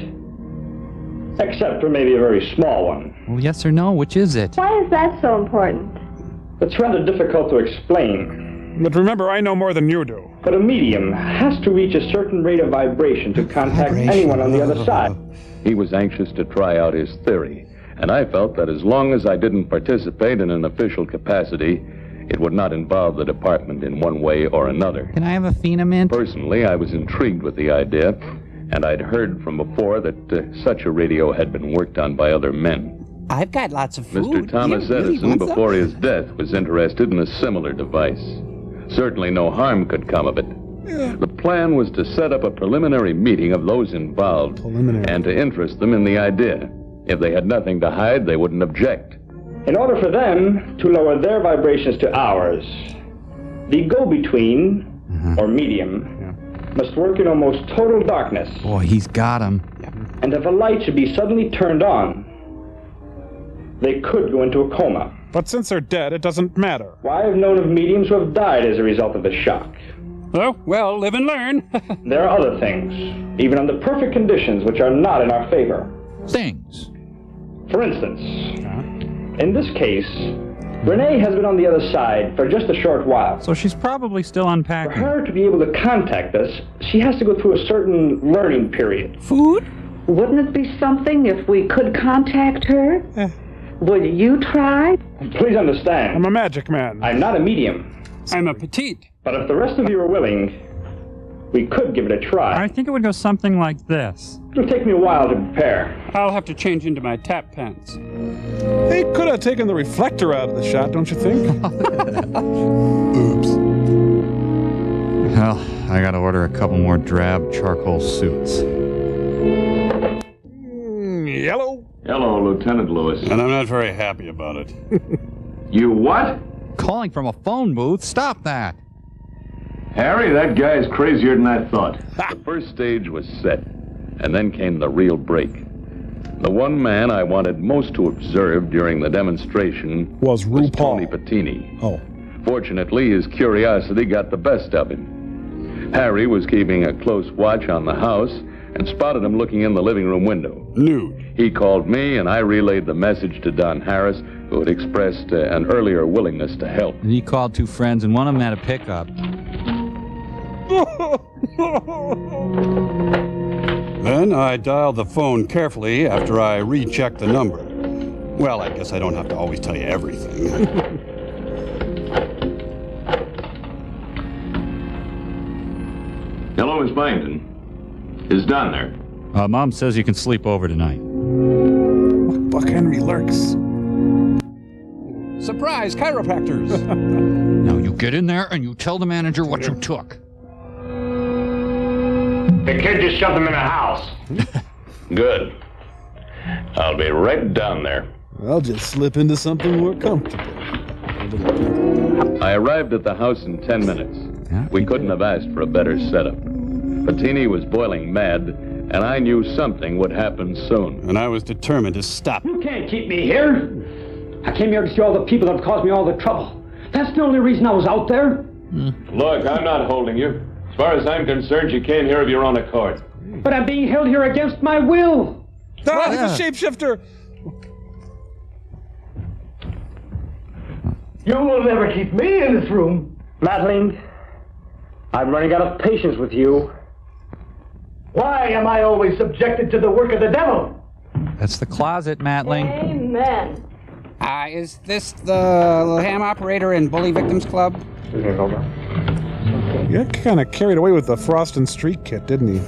Except for maybe a very small one. Well, yes or no, which is it? Why is that so important? It's rather difficult to explain. But remember, I know more than you do. But a medium has to reach a certain rate of vibration to contact anyone on the other side. He was anxious to try out his theory, and I felt that as long as I didn't participate in an official capacity, it would not involve the department in one way or another. Can I have a Phenamint? Personally, I was intrigued with the idea, and I'd heard from before that such a radio had been worked on by other men. I've got lots of food. Mr. Thomas Edison, before his death, was interested in a similar device. Certainly no harm could come of it. Yeah. The plan was to set up a preliminary meeting of those involved and to interest them in the idea. If they had nothing to hide, they wouldn't object. In order for them to lower their vibrations to ours, the go-between, or medium, must work in almost total darkness. Boy, he's got him. And if a light should be suddenly turned on, they could go into a coma. But since they're dead, it doesn't matter. Well, I have known of mediums who have died as a result of the shock. Oh, well, live and learn. There are other things, even under perfect conditions, which are not in our favor. Things? For instance, in this case, Renee has been on the other side for just a short while. So she's probably still unpacking. For her to be able to contact us, she has to go through a certain learning period. Food? Wouldn't it be something if we could contact her? Would you try? Please understand. I'm a magic man. I'm not a medium. I'm a petite. But if the rest of you are willing, we could give it a try. I think it would go something like this. It'll take me a while to prepare. I'll have to change into my tap pants. They could have taken the reflector out of the shot, don't you think? Oops. Well, I gotta order a couple more drab charcoal suits. Yellow? Hello, Lieutenant Lewis. And I'm not very happy about it. You what? Calling from a phone booth? Stop that! Harry, that guy's crazier than I thought. The first stage was set, and then came the real break. The one man I wanted most to observe during the demonstration was Tony Patini. Oh. Fortunately, his curiosity got the best of him. Harry was keeping a close watch on the house and spotted him looking in the living room window. Nude. He called me, and I relayed the message to Don Harris, who had expressed an earlier willingness to help. And he called two friends, and one of them had a pickup. Then I dialed the phone carefully after I rechecked the number. Well, I guess I don't have to always tell you everything. Hello, Miss Byington. Is Don there? Mom says you can sleep over tonight. Buck Henry lurks. Surprise, chiropractors! Now you get in there and you tell the manager what you took. The kid just shoved him in the house. Good. I'll be right down there. I'll just slip into something more comfortable. I arrived at the house in 10 minutes. Yeah, we couldn't have asked for a better setup. Patini was boiling mad, and I knew something would happen soon. And I was determined to stop. You can't keep me here. I came here to see all the people that have caused me all the trouble. That's the only reason I was out there. Look, I'm not holding you. As far as I'm concerned, you came here of your own accord. But I'm being held here against my will. Ah, he's a shapeshifter. You will never keep me in this room. Madeline, I'm running out of patience with you. Why am I always subjected to the work of the devil? That's the closet, Matling. Amen. Is this the ham operator in Bully Victims Club? He got kind of carried away with the Frost and Streak kit, didn't he?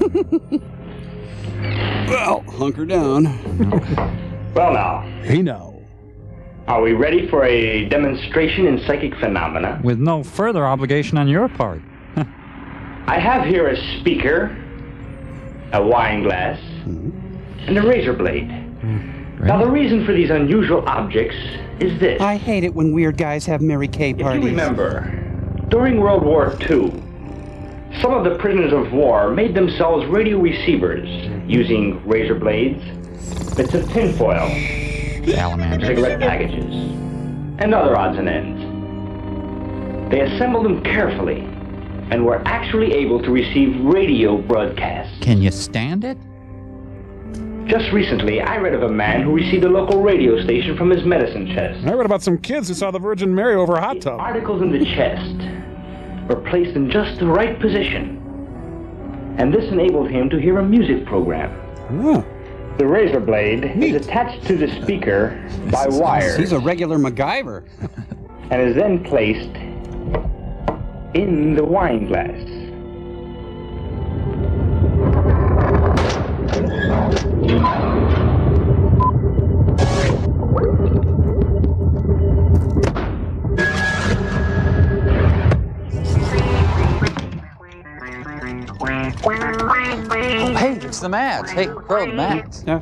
Well, hunker down. Well, now. Hey, now. Are we ready for a demonstration in psychic phenomena? With no further obligation on your part. I have here a speaker, a wine glass, and a razor blade. Now, the reason for these unusual objects is this. I hate it when weird guys have Mary Kay parties. If you remember, during World War II, some of the prisoners of war made themselves radio receivers using razor blades, bits of tinfoil, cigarette packages, and other odds and ends. They assembled them carefully and were actually able to receive radio broadcasts. Can you stand it? Just recently, I read of a man who received a local radio station from his medicine chest. I read about some kids who saw the Virgin Mary over a hot tub. Articles in the chest were placed in just the right position, and this enabled him to hear a music program. The razor blade is attached to the speaker by wires. He's a regular MacGyver. And is then placed in the wine glass. Oh, hey, it's the Mads. Hey, throw the Mads. Yeah.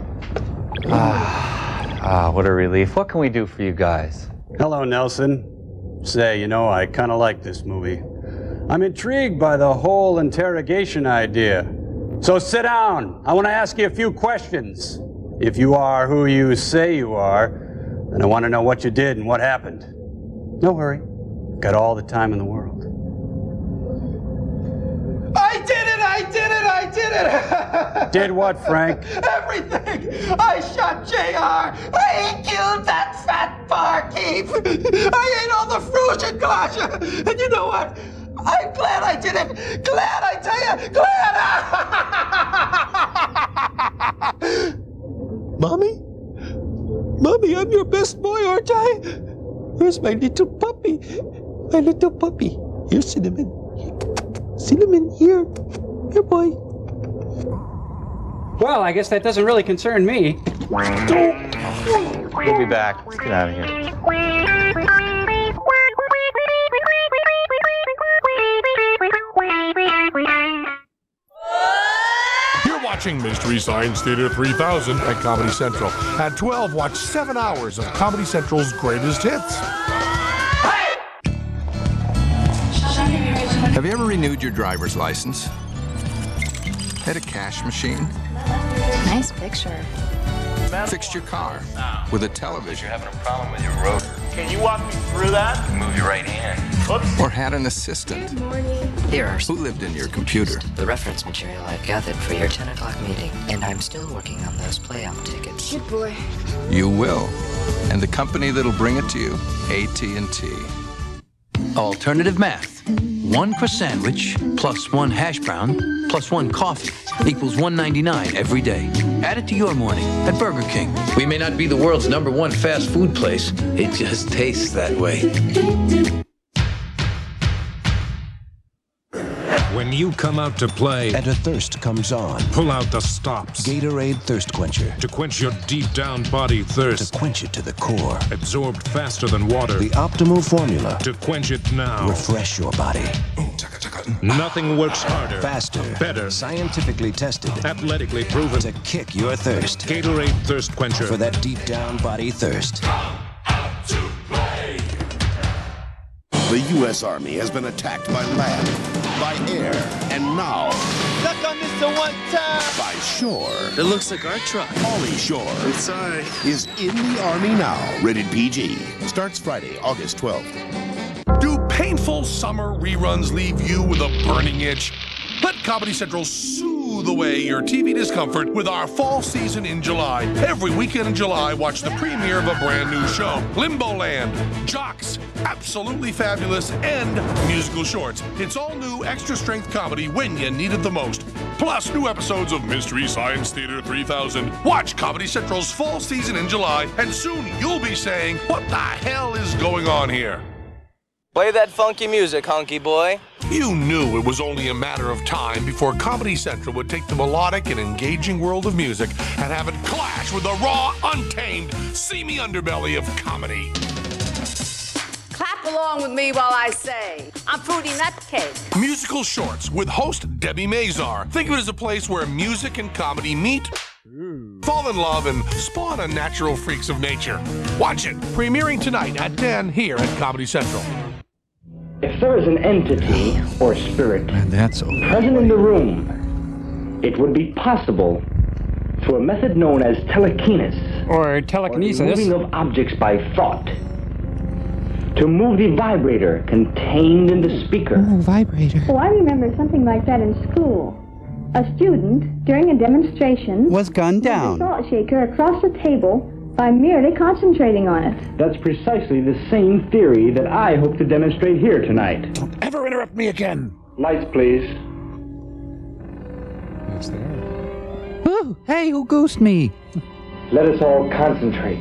What a relief. What can we do for you guys? Hello, Nelson. Say, you know, I kind of like this movie. I'm intrigued by the whole interrogation idea. So sit down. I want to ask you a few questions. If you are who you say you are, then I want to know what you did and what happened. No hurry. Got all the time in the world. I did it! I did it! I did it! Did what, Frank? Everything! I shot JR! I killed that fat barkeep! I ate all the fruit and glasha! And you know what? I'm glad I did it! Glad, I tell you! Glad! Mommy? Mommy, I'm your best boy, aren't I? Where's my little puppy? My little puppy. Here, Cinnamon. Cinnamon, here. Here, boy. Well, I guess that doesn't really concern me. We'll be back. Let's get out of here. You're watching Mystery Science Theater 3000 at Comedy Central. At 12, watch 7 hours of Comedy Central's greatest hits. Have you ever renewed your driver's license? Had a cash machine? Nice picture. Fixed your car with a television? You're having a problem with your rotor. Can you walk me through that? Move your right hand. Oops. Or had an assistant? Good morning. Here are Who lived in your computer? the reference material I've gathered for your 10 o'clock meeting, and I'm still working on those playoff tickets. Good boy. You will. And the company that'll bring it to you, AT&T. Alternative math. 1 croissant plus 1 hash brown plus 1 coffee equals $1.99 every day. Add it to your morning at Burger King. We may not be the world's #1 fast food place. It just tastes that way. When you come out to play and a thirst comes on, pull out the stops. Gatorade Thirst Quencher. To quench your deep down body thirst. To quench it to the core. Absorbed faster than water. The optimal formula. To quench it now. Refresh your body. Nothing works harder. Faster. Better. Scientifically tested. Athletically proven. To kick your thirst. Gatorade Thirst Quencher. For that deep down body thirst. The U.S. Army has been attacked by land, by air, and now Duck on this the one time! by shore. It looks like our truck. Ollie Shore I'm sorry. is in the Army now. Rated PG. Starts Friday, August 12th. Do painful summer reruns leave you with a burning itch? Let Comedy Central soothe away your TV discomfort with our fall season in July. Every weekend in July, watch the premiere of a brand new show, Limbo Land, Jocks, Absolutely Fabulous, and musical shorts. It's all new extra-strength comedy when you need it the most. Plus new episodes of Mystery Science Theater 3000. Watch Comedy Central's fall season in July, and soon you'll be saying, what the hell is going on here? Play that funky music, hunky boy. You knew it was only a matter of time before Comedy Central would take the melodic and engaging world of music and have it clash with the raw, untamed, seamy underbelly of comedy. Clap along with me while I say, I'm Fruity Nutcake. Musical Shorts with host Debbie Mazar. Think of it as a place where music and comedy meet, fall in love, and spawn unnatural freaks of nature. Watch it, premiering tonight at 10 here at Comedy Central. If there is an entity or spirit present in the room, it would be possible through a method known as telekinesis, or telekinesis, or the moving of objects by thought, to move the vibrator contained in the speaker. Oh, vibrator. Oh, I remember something like that in school. A student, during a demonstration, was gunned down. Moved a salt shaker across the table by merely concentrating on it. That's precisely the same theory that I hope to demonstrate here tonight. Don't ever interrupt me again. Lights, please. Yes, they are. Ooh, hey, who goosed me? Let us all concentrate.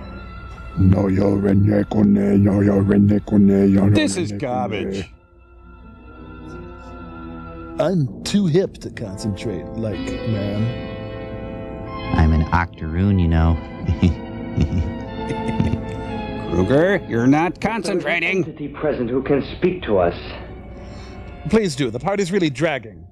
This is garbage. I'm too hip to concentrate, man. I'm an octoroon, you know. Kruger, you're not concentrating. There's an entity present who can speak to us. Please do. The party's really dragging.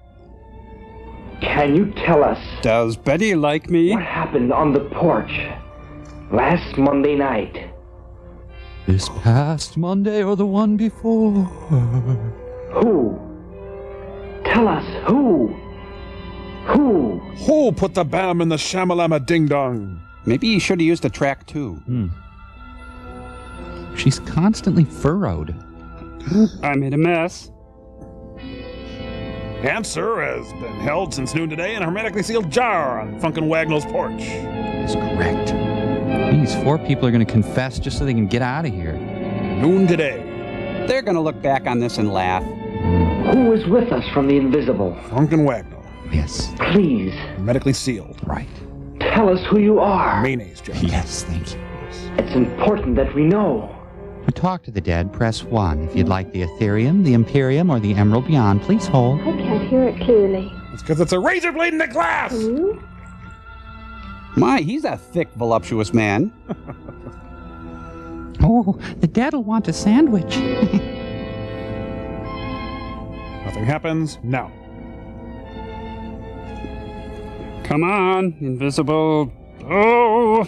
Can you tell us? Does Betty like me? What happened on the porch last Monday night? This past Monday or the one before? Who? Tell us, who? Who? Who put the bam in the shamalama ding-dong? Maybe you should have used a track, too. She's constantly furrowed. I made a mess. Answer has been held since noon today in a hermetically sealed jar on Funkin' Wagnall's porch. That's correct. These 4 people are going to confess just so they can get out of here. Noon today. They're going to look back on this and laugh. Who is with us from the invisible? Funkin' Wagnall. Yes. Please. Hermetically sealed. Right. Tell us who you are. Mayonnaise, Joe. Yes, thank you. It's important that we know. To talk to the dead, press 1. If you'd like the Ethereum, the Imperium, or the Emerald Beyond, please hold. I can't hear it clearly. It's because it's a razor blade in the glass! Who? My, he's a thick, voluptuous man. Oh, the dead'll want a sandwich. Nothing happens now. Come on, invisible. Oh!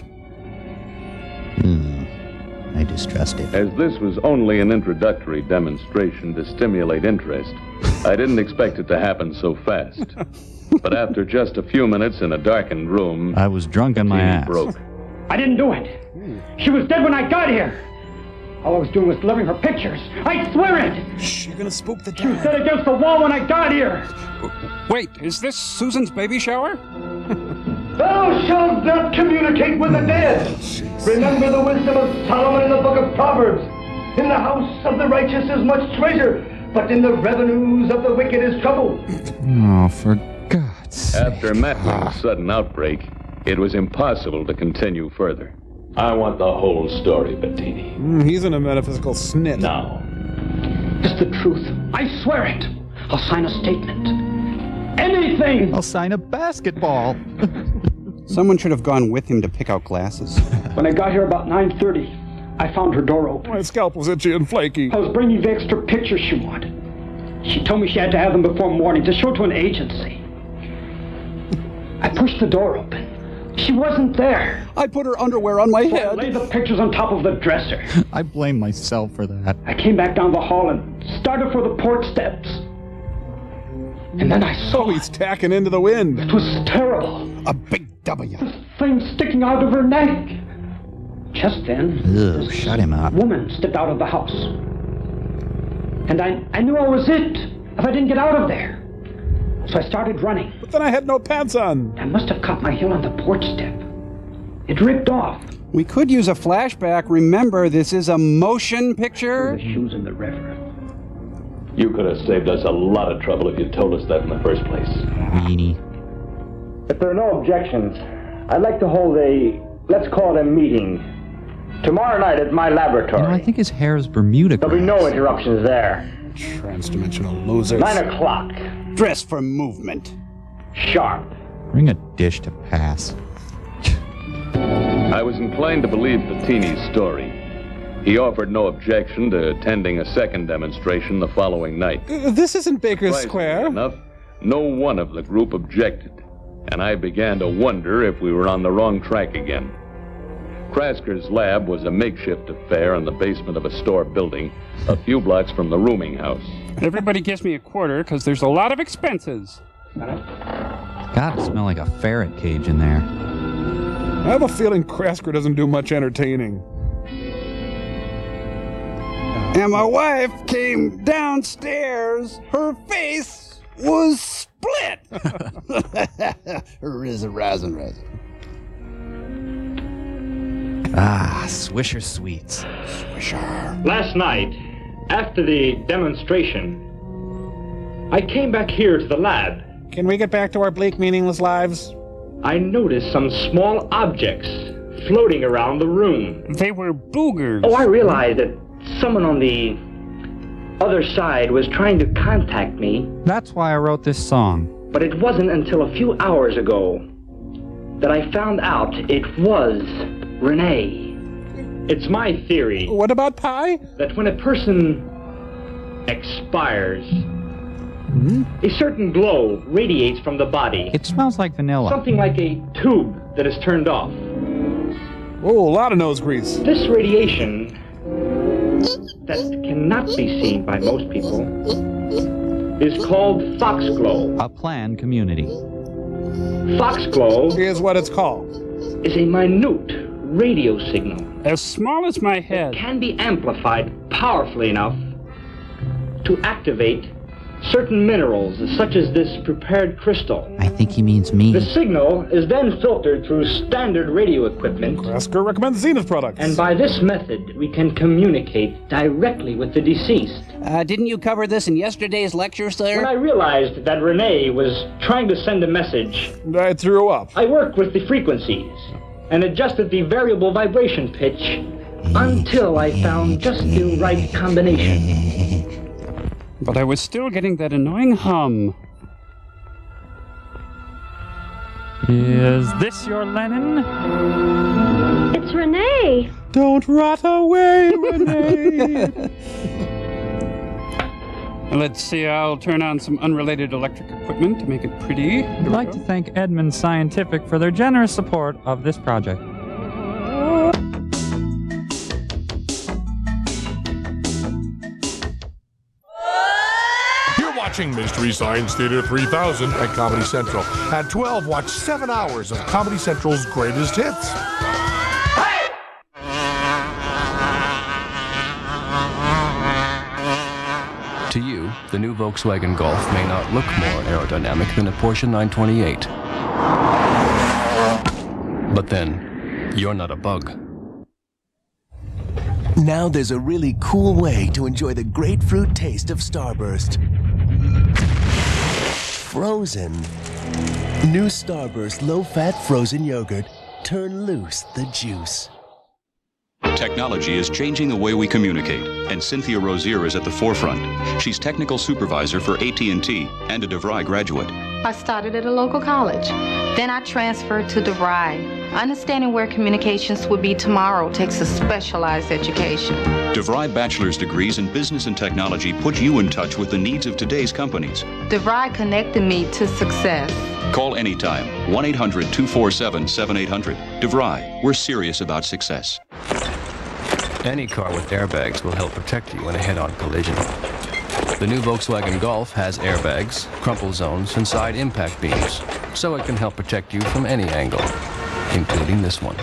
I distrust it. As this was only an introductory demonstration to stimulate interest, I didn't expect it to happen so fast. But after just a few minutes in a darkened room, I was drunk on my ass. Broke. I didn't do it. She was dead when I got here. All I was doing was delivering her pictures. I swear it. Shh, you're gonna spook the dead. She was dead against the wall when I got here. Wait, is this Susan's baby shower? Thou shalt not communicate with the dead. Remember the wisdom of Solomon in the book of Proverbs. In the house of the righteous is much treasure, but in the revenues of the wicked is trouble. Oh, for God's sake. After Matling's sudden outbreak, it was impossible to continue further. I want the whole story, Bettini. He's in a metaphysical snit. Now. It's the truth. I swear it. I'll sign a statement. Anything! I'll sign a basketball. Someone should have gone with him to pick out glasses. When I got here about 9:30, I found her door open. My scalp was itchy and flaky. I was bringing the extra pictures she wanted. She told me she had to have them before morning to show to an agency. I pushed the door open. She wasn't there. I put her underwear on my head. I laid the pictures on top of the dresser. I blame myself for that. I came back down the hall and started for the porch steps. And then I saw he's tacking into the wind. It was terrible. A big W. This thing sticking out of her neck. Just then, Ugh, shut him up. a woman stepped out of the house. And I knew I was it if I didn't get out of there. So I started running. But then I had no pants on. I must have caught my heel on the porch step. It ripped off. We could use a flashback. Remember, this is a motion picture. The shoes in the river. You could have saved us a lot of trouble if you'd told us that in the first place. Weenie. If there are no objections, I'd like to hold a, let's call it a meeting, Tomorrow night at my laboratory. You know, I think his hair is Bermuda grass. There'll be no interruptions there. Trans-dimensional losers. 9 o'clock. Dress for movement. Sharp. Bring a dish to pass. I was inclined to believe Bettini's story. He offered no objection to attending a second demonstration the following night. This isn't Baker's Square. Enough, no one of the group objected, and I began to wonder if we were on the wrong track again. Krasker's lab was a makeshift affair in the basement of a store building, a few blocks from the rooming house. Everybody gives me a quarter because there's a lot of expenses. Gotta smell like a ferret cage in there. I have a feeling Krasker doesn't do much entertaining. And my wife came downstairs. Her face was split. Razzin'. Ah, Swisher Sweets. Swisher. Last night, after the demonstration, I came back here to the lab. Can we get back to our bleak, meaningless lives? I noticed some small objects floating around the room. They were boogers. Oh, I realized that someone on the other side was trying to contact me. That's why I wrote this song. But it wasn't until a few hours ago that I found out it was Renee. It's my theory. What about pie? That when a person expires, a certain glow radiates from the body. It smells like vanilla. Something like a tube that is turned off. Oh, a lot of nose grease. This radiation that cannot be seen by most people is called foxglow. A planned community. Foxglow is what it's called. Is a minute radio signal. As small as my head. It can be amplified powerfully enough to activate certain minerals, such as this prepared crystal. I think he means me. The signal is then filtered through standard radio equipment. Krasker recommends Zenith products. And by this method, we can communicate directly with the deceased. Didn't you cover this in yesterday's lecture, sir? When I realized that Renee was trying to send a message, I threw up. I worked with the frequencies and adjusted the variable vibration pitch until I found just the right combination. But I was still getting that annoying hum. Is this your Lennon? It's Renee. Don't rot away, Renee. Let's see, I'll turn on some unrelated electric equipment to make it pretty. I'd like to thank Edmund Scientific for their generous support of this project. Watching Mystery Science Theater 3000 at Comedy Central. At 12, watch 7 hours of Comedy Central's greatest hits. To you, the new Volkswagen Golf may not look more aerodynamic than a Porsche 928. But then, you're not a bug. Now there's a really cool way to enjoy the grapefruit taste of Starburst. Frozen. New Starburst low-fat frozen yogurt. Turn loose the juice. Technology is changing the way we communicate, and Cynthia Rozier is at the forefront. She's technical supervisor for AT&T and a DeVry graduate. I started at a local college. Then I transferred to DeVry. Understanding where communications would be tomorrow takes a specialized education. DeVry bachelor's degrees in business and technology put you in touch with the needs of today's companies. DeVry connected me to success. Call anytime, 1-800-247-7800. DeVry, we're serious about success. Any car with airbags will help protect you in a head-on collision. The new Volkswagen Golf has airbags, crumple zones, and side impact beams, so it can help protect you from any angle, including this one.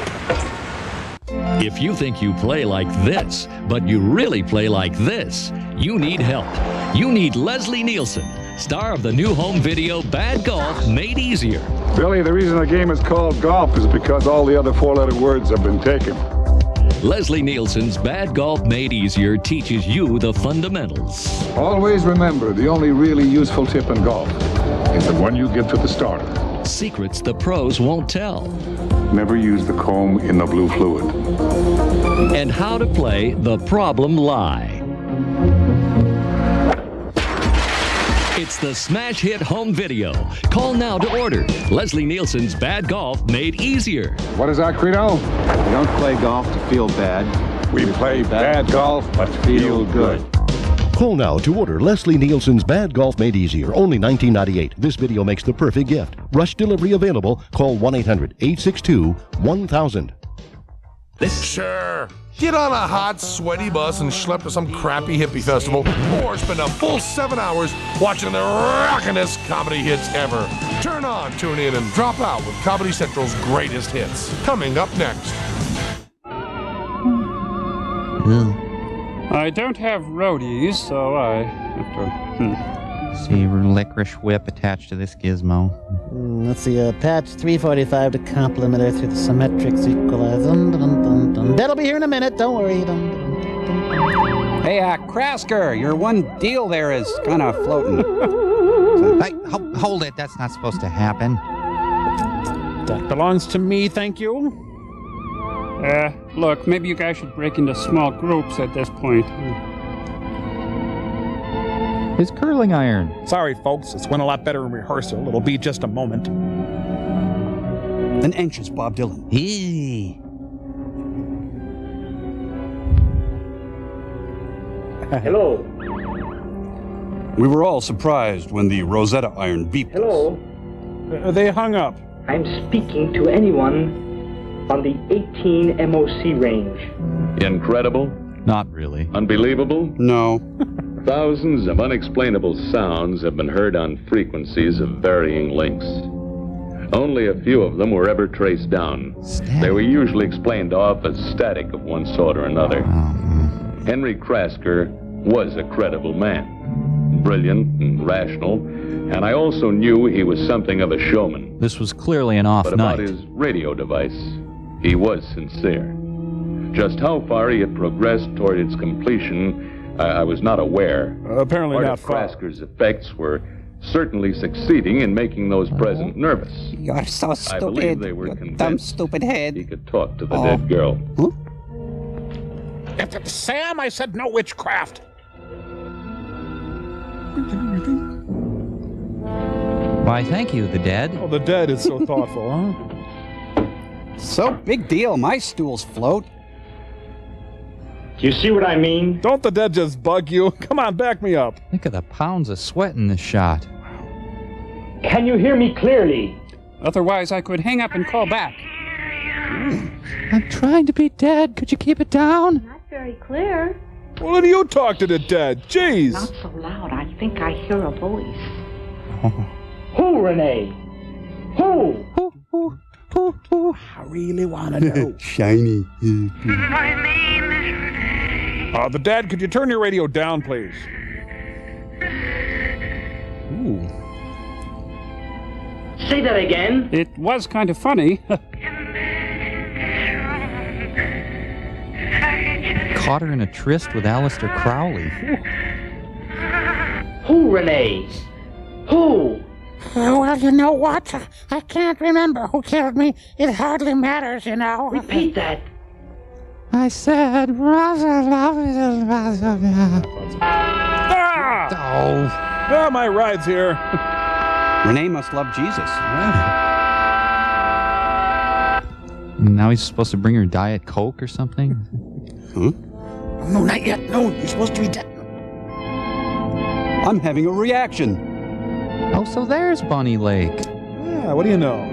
If you think you play like this, but you really play like this, you need help. You need Leslie Nielsen, star of the new home video Bad Golf Made Easier. Billy, the reason the game is called golf is because all the other four-letter words have been taken. Leslie Nielsen's Bad Golf Made Easier teaches you the fundamentals. Always remember, the only really useful tip in golf is the one you give to the starter. secrets the pros won't tell, Never use the comb in the blue fluid. and how to play the problem lie. It's the smash hit home video. Call now to order. Leslie Nielsen's Bad Golf Made Easier. What is our credo? We don't play golf to feel bad. We play bad golf, but feel good. Call now to order Leslie Nielsen's Bad Golf Made Easier, only $19.98. This video makes the perfect gift. Rush delivery available. Call 1-800-862-1000. Sure. Get on a hot, sweaty bus and schlep to some crappy hippie festival, or spend a full 7 hours watching the rockin'est comedy hits ever. Turn on, tune in, and drop out with Comedy Central's greatest hits. Coming up next. I don't have roadies, so I have to... See, licorice whip attached to this gizmo. Let's see, patch 345 to complement her through the symmetrics equalizer. That'll be here in a minute, don't worry. Hey, Krasker, your one deal there is kind of floating. Hey, hold it, that's not supposed to happen. That belongs to me, thank you. Look, maybe you guys should break into small groups at this point. His curling iron. Sorry, folks. This went a lot better in rehearsal. It'll be just a moment. An anxious Bob Dylan. Hello. We were all surprised when the Rosetta iron beeped. Hello. They hung up. I'm speaking to anyone on the 18 MOC range. Incredible? Not really. Unbelievable? No. Thousands of unexplainable sounds have been heard on frequencies of varying lengths. Only a few of them were ever traced down. They were usually explained off as static of one sort or another. Henry Krasker was a credible man. Brilliant and rational, and I also knew he was something of a showman. This was clearly an off But night. about his radio device, he was sincere. Just how far he had progressed toward its completion, I was not aware. Apparently Part not of far. Krasker's effects were certainly succeeding in making those present nervous. You're so I believe they were dumb, convinced stupid head. he could talk to the dead girl. Sam, I said no witchcraft. Why, thank you, the dead. Oh, the dead is so thoughtful, huh? So big deal, my stools float. Do you see what I mean? Don't the dead just bug you? Come on, back me up. Think of the pounds of sweat in this shot. Can you hear me clearly? Otherwise, I could hang up and call back. I'm trying to be dead. Could you keep it down? Not very clear. Well, then you talk to the dead. Jeez. Not so loud. I think I hear a voice. Who, Renee? Who? I really want to know. Shiny. The dad, could you turn your radio down, please? Ooh. Say that again. It was kind of funny. Caught her in a tryst with Aleister Crowley. Who, Renee? Who? Well, you know what? I can't remember who killed me. It hardly matters, you know. Repeat that. I said, Ah, my ride's here. Renee must love Jesus. Now he's supposed to bring her Diet Coke or something? Huh? No, not yet. No, you're supposed to be dead. I'm having a reaction. Oh, so there's Bunny Lake. Yeah, what do you know?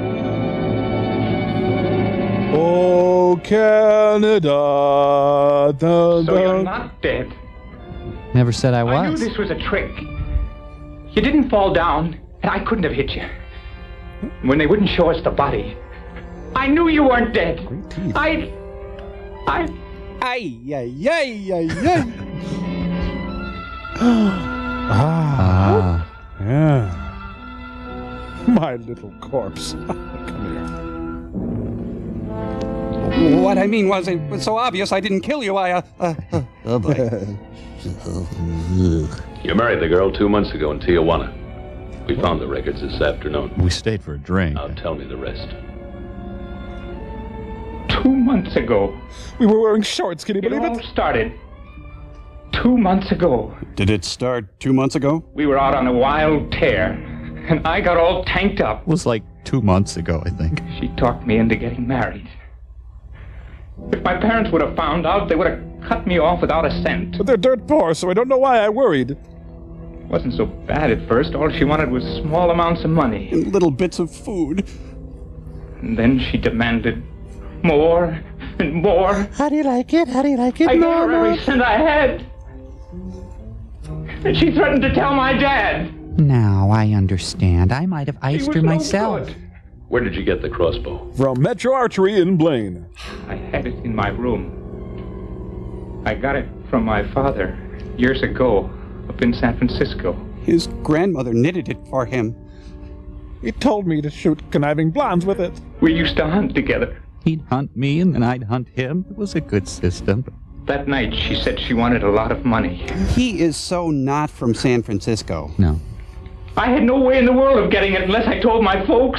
Oh, Canada. So you're not dead. Never said I was. I knew this was a trick. You didn't fall down, and I couldn't have hit you. When they wouldn't show us the body, I knew you weren't dead. Ay, ay, ay, ay. Yeah. My little corpse. Come here. What I mean was, it was so obvious I didn't kill you. Oh, boy. You married the girl 2 months ago in Tijuana. We found the records this afternoon. We stayed for a drink. Now tell me the rest. 2 months ago. We were wearing shorts, can you believe it? It all started 2 months ago. Did it start 2 months ago? We were out on a wild tear, and I got all tanked up. It was like 2 months ago, I think. She talked me into getting married. If my parents would have found out, they would have cut me off without a cent. But they're dirt poor, so I don't know why I worried. It wasn't so bad at first. All she wanted was small amounts of money. And little bits of food. And then she demanded more and more. How do you like it? How do you like it, I gave her every cent I had. And she threatened to tell my dad. Now, I understand. I might have iced her myself. Where did you get the crossbow? From Metro Archery in Blaine. I had it in my room. I got it from my father years ago up in San Francisco. His grandmother knitted it for him. He told me to shoot conniving blondes with it. We used to hunt together. He'd hunt me and then I'd hunt him. It was a good system. That night, she said she wanted a lot of money. He is so not from San Francisco. No. I had no way in the world of getting it unless I told my folks.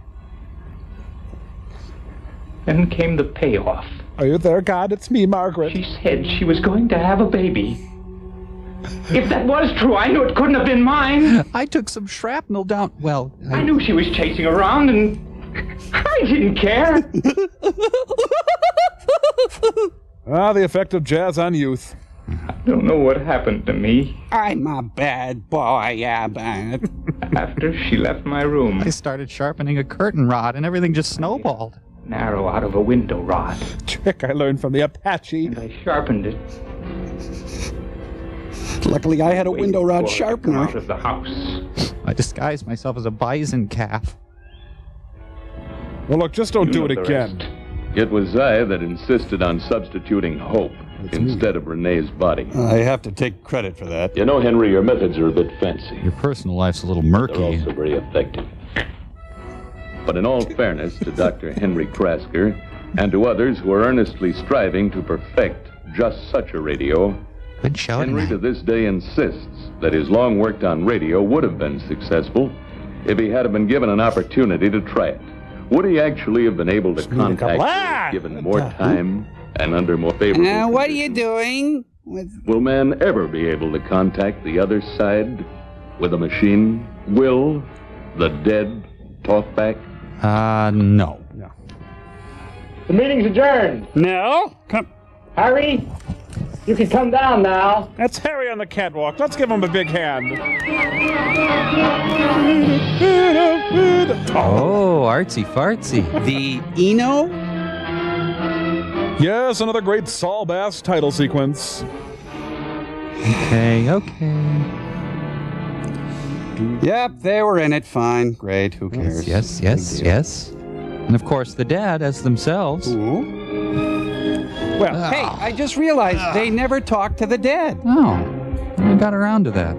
Then came the payoff. Are you there, God? It's me, Margaret. She said she was going to have a baby. If that was true, I knew it couldn't have been mine. I took some shrapnel down. Well, I knew she was chasing around, and I didn't care. The effect of jazz on youth. I don't know what happened to me. I'm a bad boy, yeah, bad. After she left my room, I started sharpening a curtain rod, and everything just snowballed. Narrow out of a window rod. Trick I learned from the Apache. And I sharpened it. Luckily, I had a window rod sharpener. Out of the house. I disguised myself as a bison calf. Well, look, just don't do it again. It was I that insisted on substituting Hope instead of Renee's body. I have to take credit for that. You know, Henry, your methods are a bit fancy. Your personal life's a little murky. They're also very effective. But in all fairness to Dr. Henry Krasker and to others who are earnestly striving to perfect just such a radio, good show Henry to this day insists that his long work on radio would have been successful if he had been given an opportunity to try it. Would he actually have been able to contact you given more time and under more favorable Now, what are you doing? Will man ever be able to contact the other side with a machine? Will the dead talk back? No. The meeting's adjourned. No? Come. Harry, you can come down now. That's Harry on the catwalk. Let's give him a big hand. Oh, artsy fartsy. The Eno? Yes, another great Saul Bass title sequence. Okay. Yep, they were in it. Fine. Great. Who cares? Yes. And of course, the dad as themselves. Ooh. Well, hey, I just realized they never talked to the dead. Oh, we got around to that.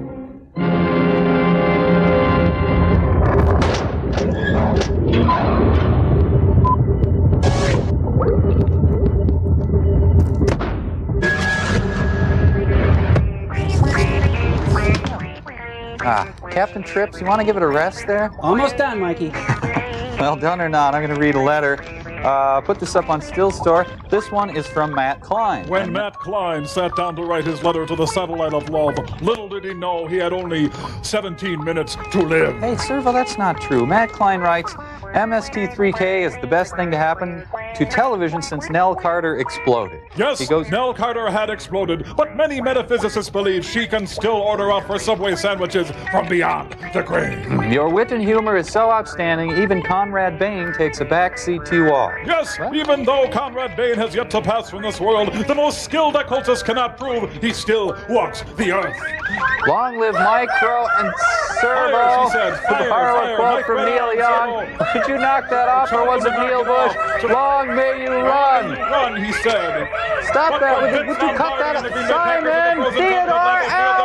Captain Trips, you want to give it a rest there? Almost done, Mikey. Well, done or not, I'm going to read a letter. Put this up on Still Store. This one is from Matt Klein. When Matt Klein sat down to write his letter to the satellite of love, little did he know he had only 17 minutes to live. Hey, Servo, that's not true. Matt Klein writes, MST3K is the best thing to happen to television since Nell Carter exploded. Yes, Nell Carter had exploded, but many metaphysicists believe she can still order out for Subway sandwiches from beyond the grave. Your wit and humor is so outstanding, even Conrad Bain takes a backseat to you all. Yes, even though Conrad Bain has yet to pass from this world, the most skilled occultist cannot prove he still walks the earth. Long live Micro and Servo. Fire, she said. With the power quote from Neil Young. Did you knock that off, or was it Neil Bush? Long may you run. Run, he said. Stop that. Would you cut that? Simon Theodore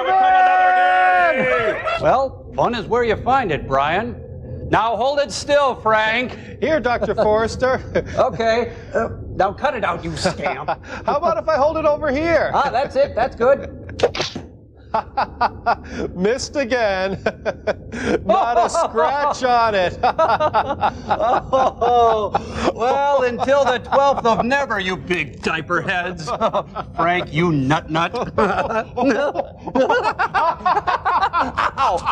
Alvin! Well, fun is where you find it, Brian. Now hold it still, Frank. Here, Dr. Forrester. Okay. Now cut it out, you scamp. How about if I hold it over here? That's it. That's good. Missed again. Not a scratch on it. Well, until the 12th of never, you big diaper heads. Frank, you nut. Ow.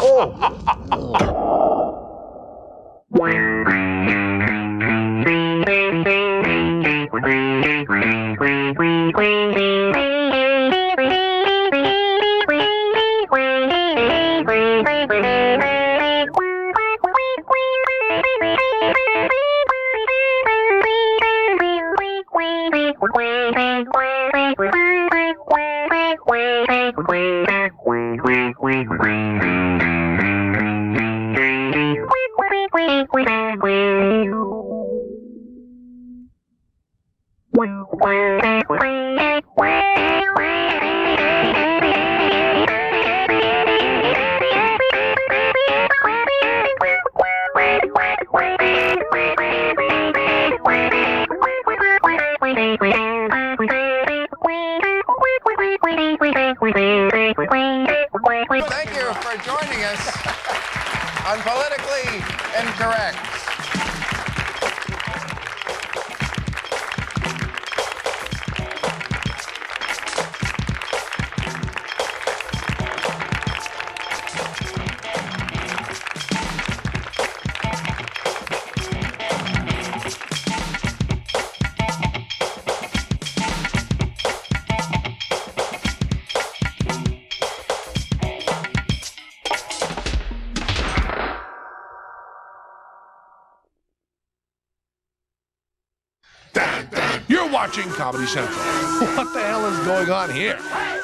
Thank you for joining us on Politically Incorrect. You're watching Comedy Central. What the hell is going on here?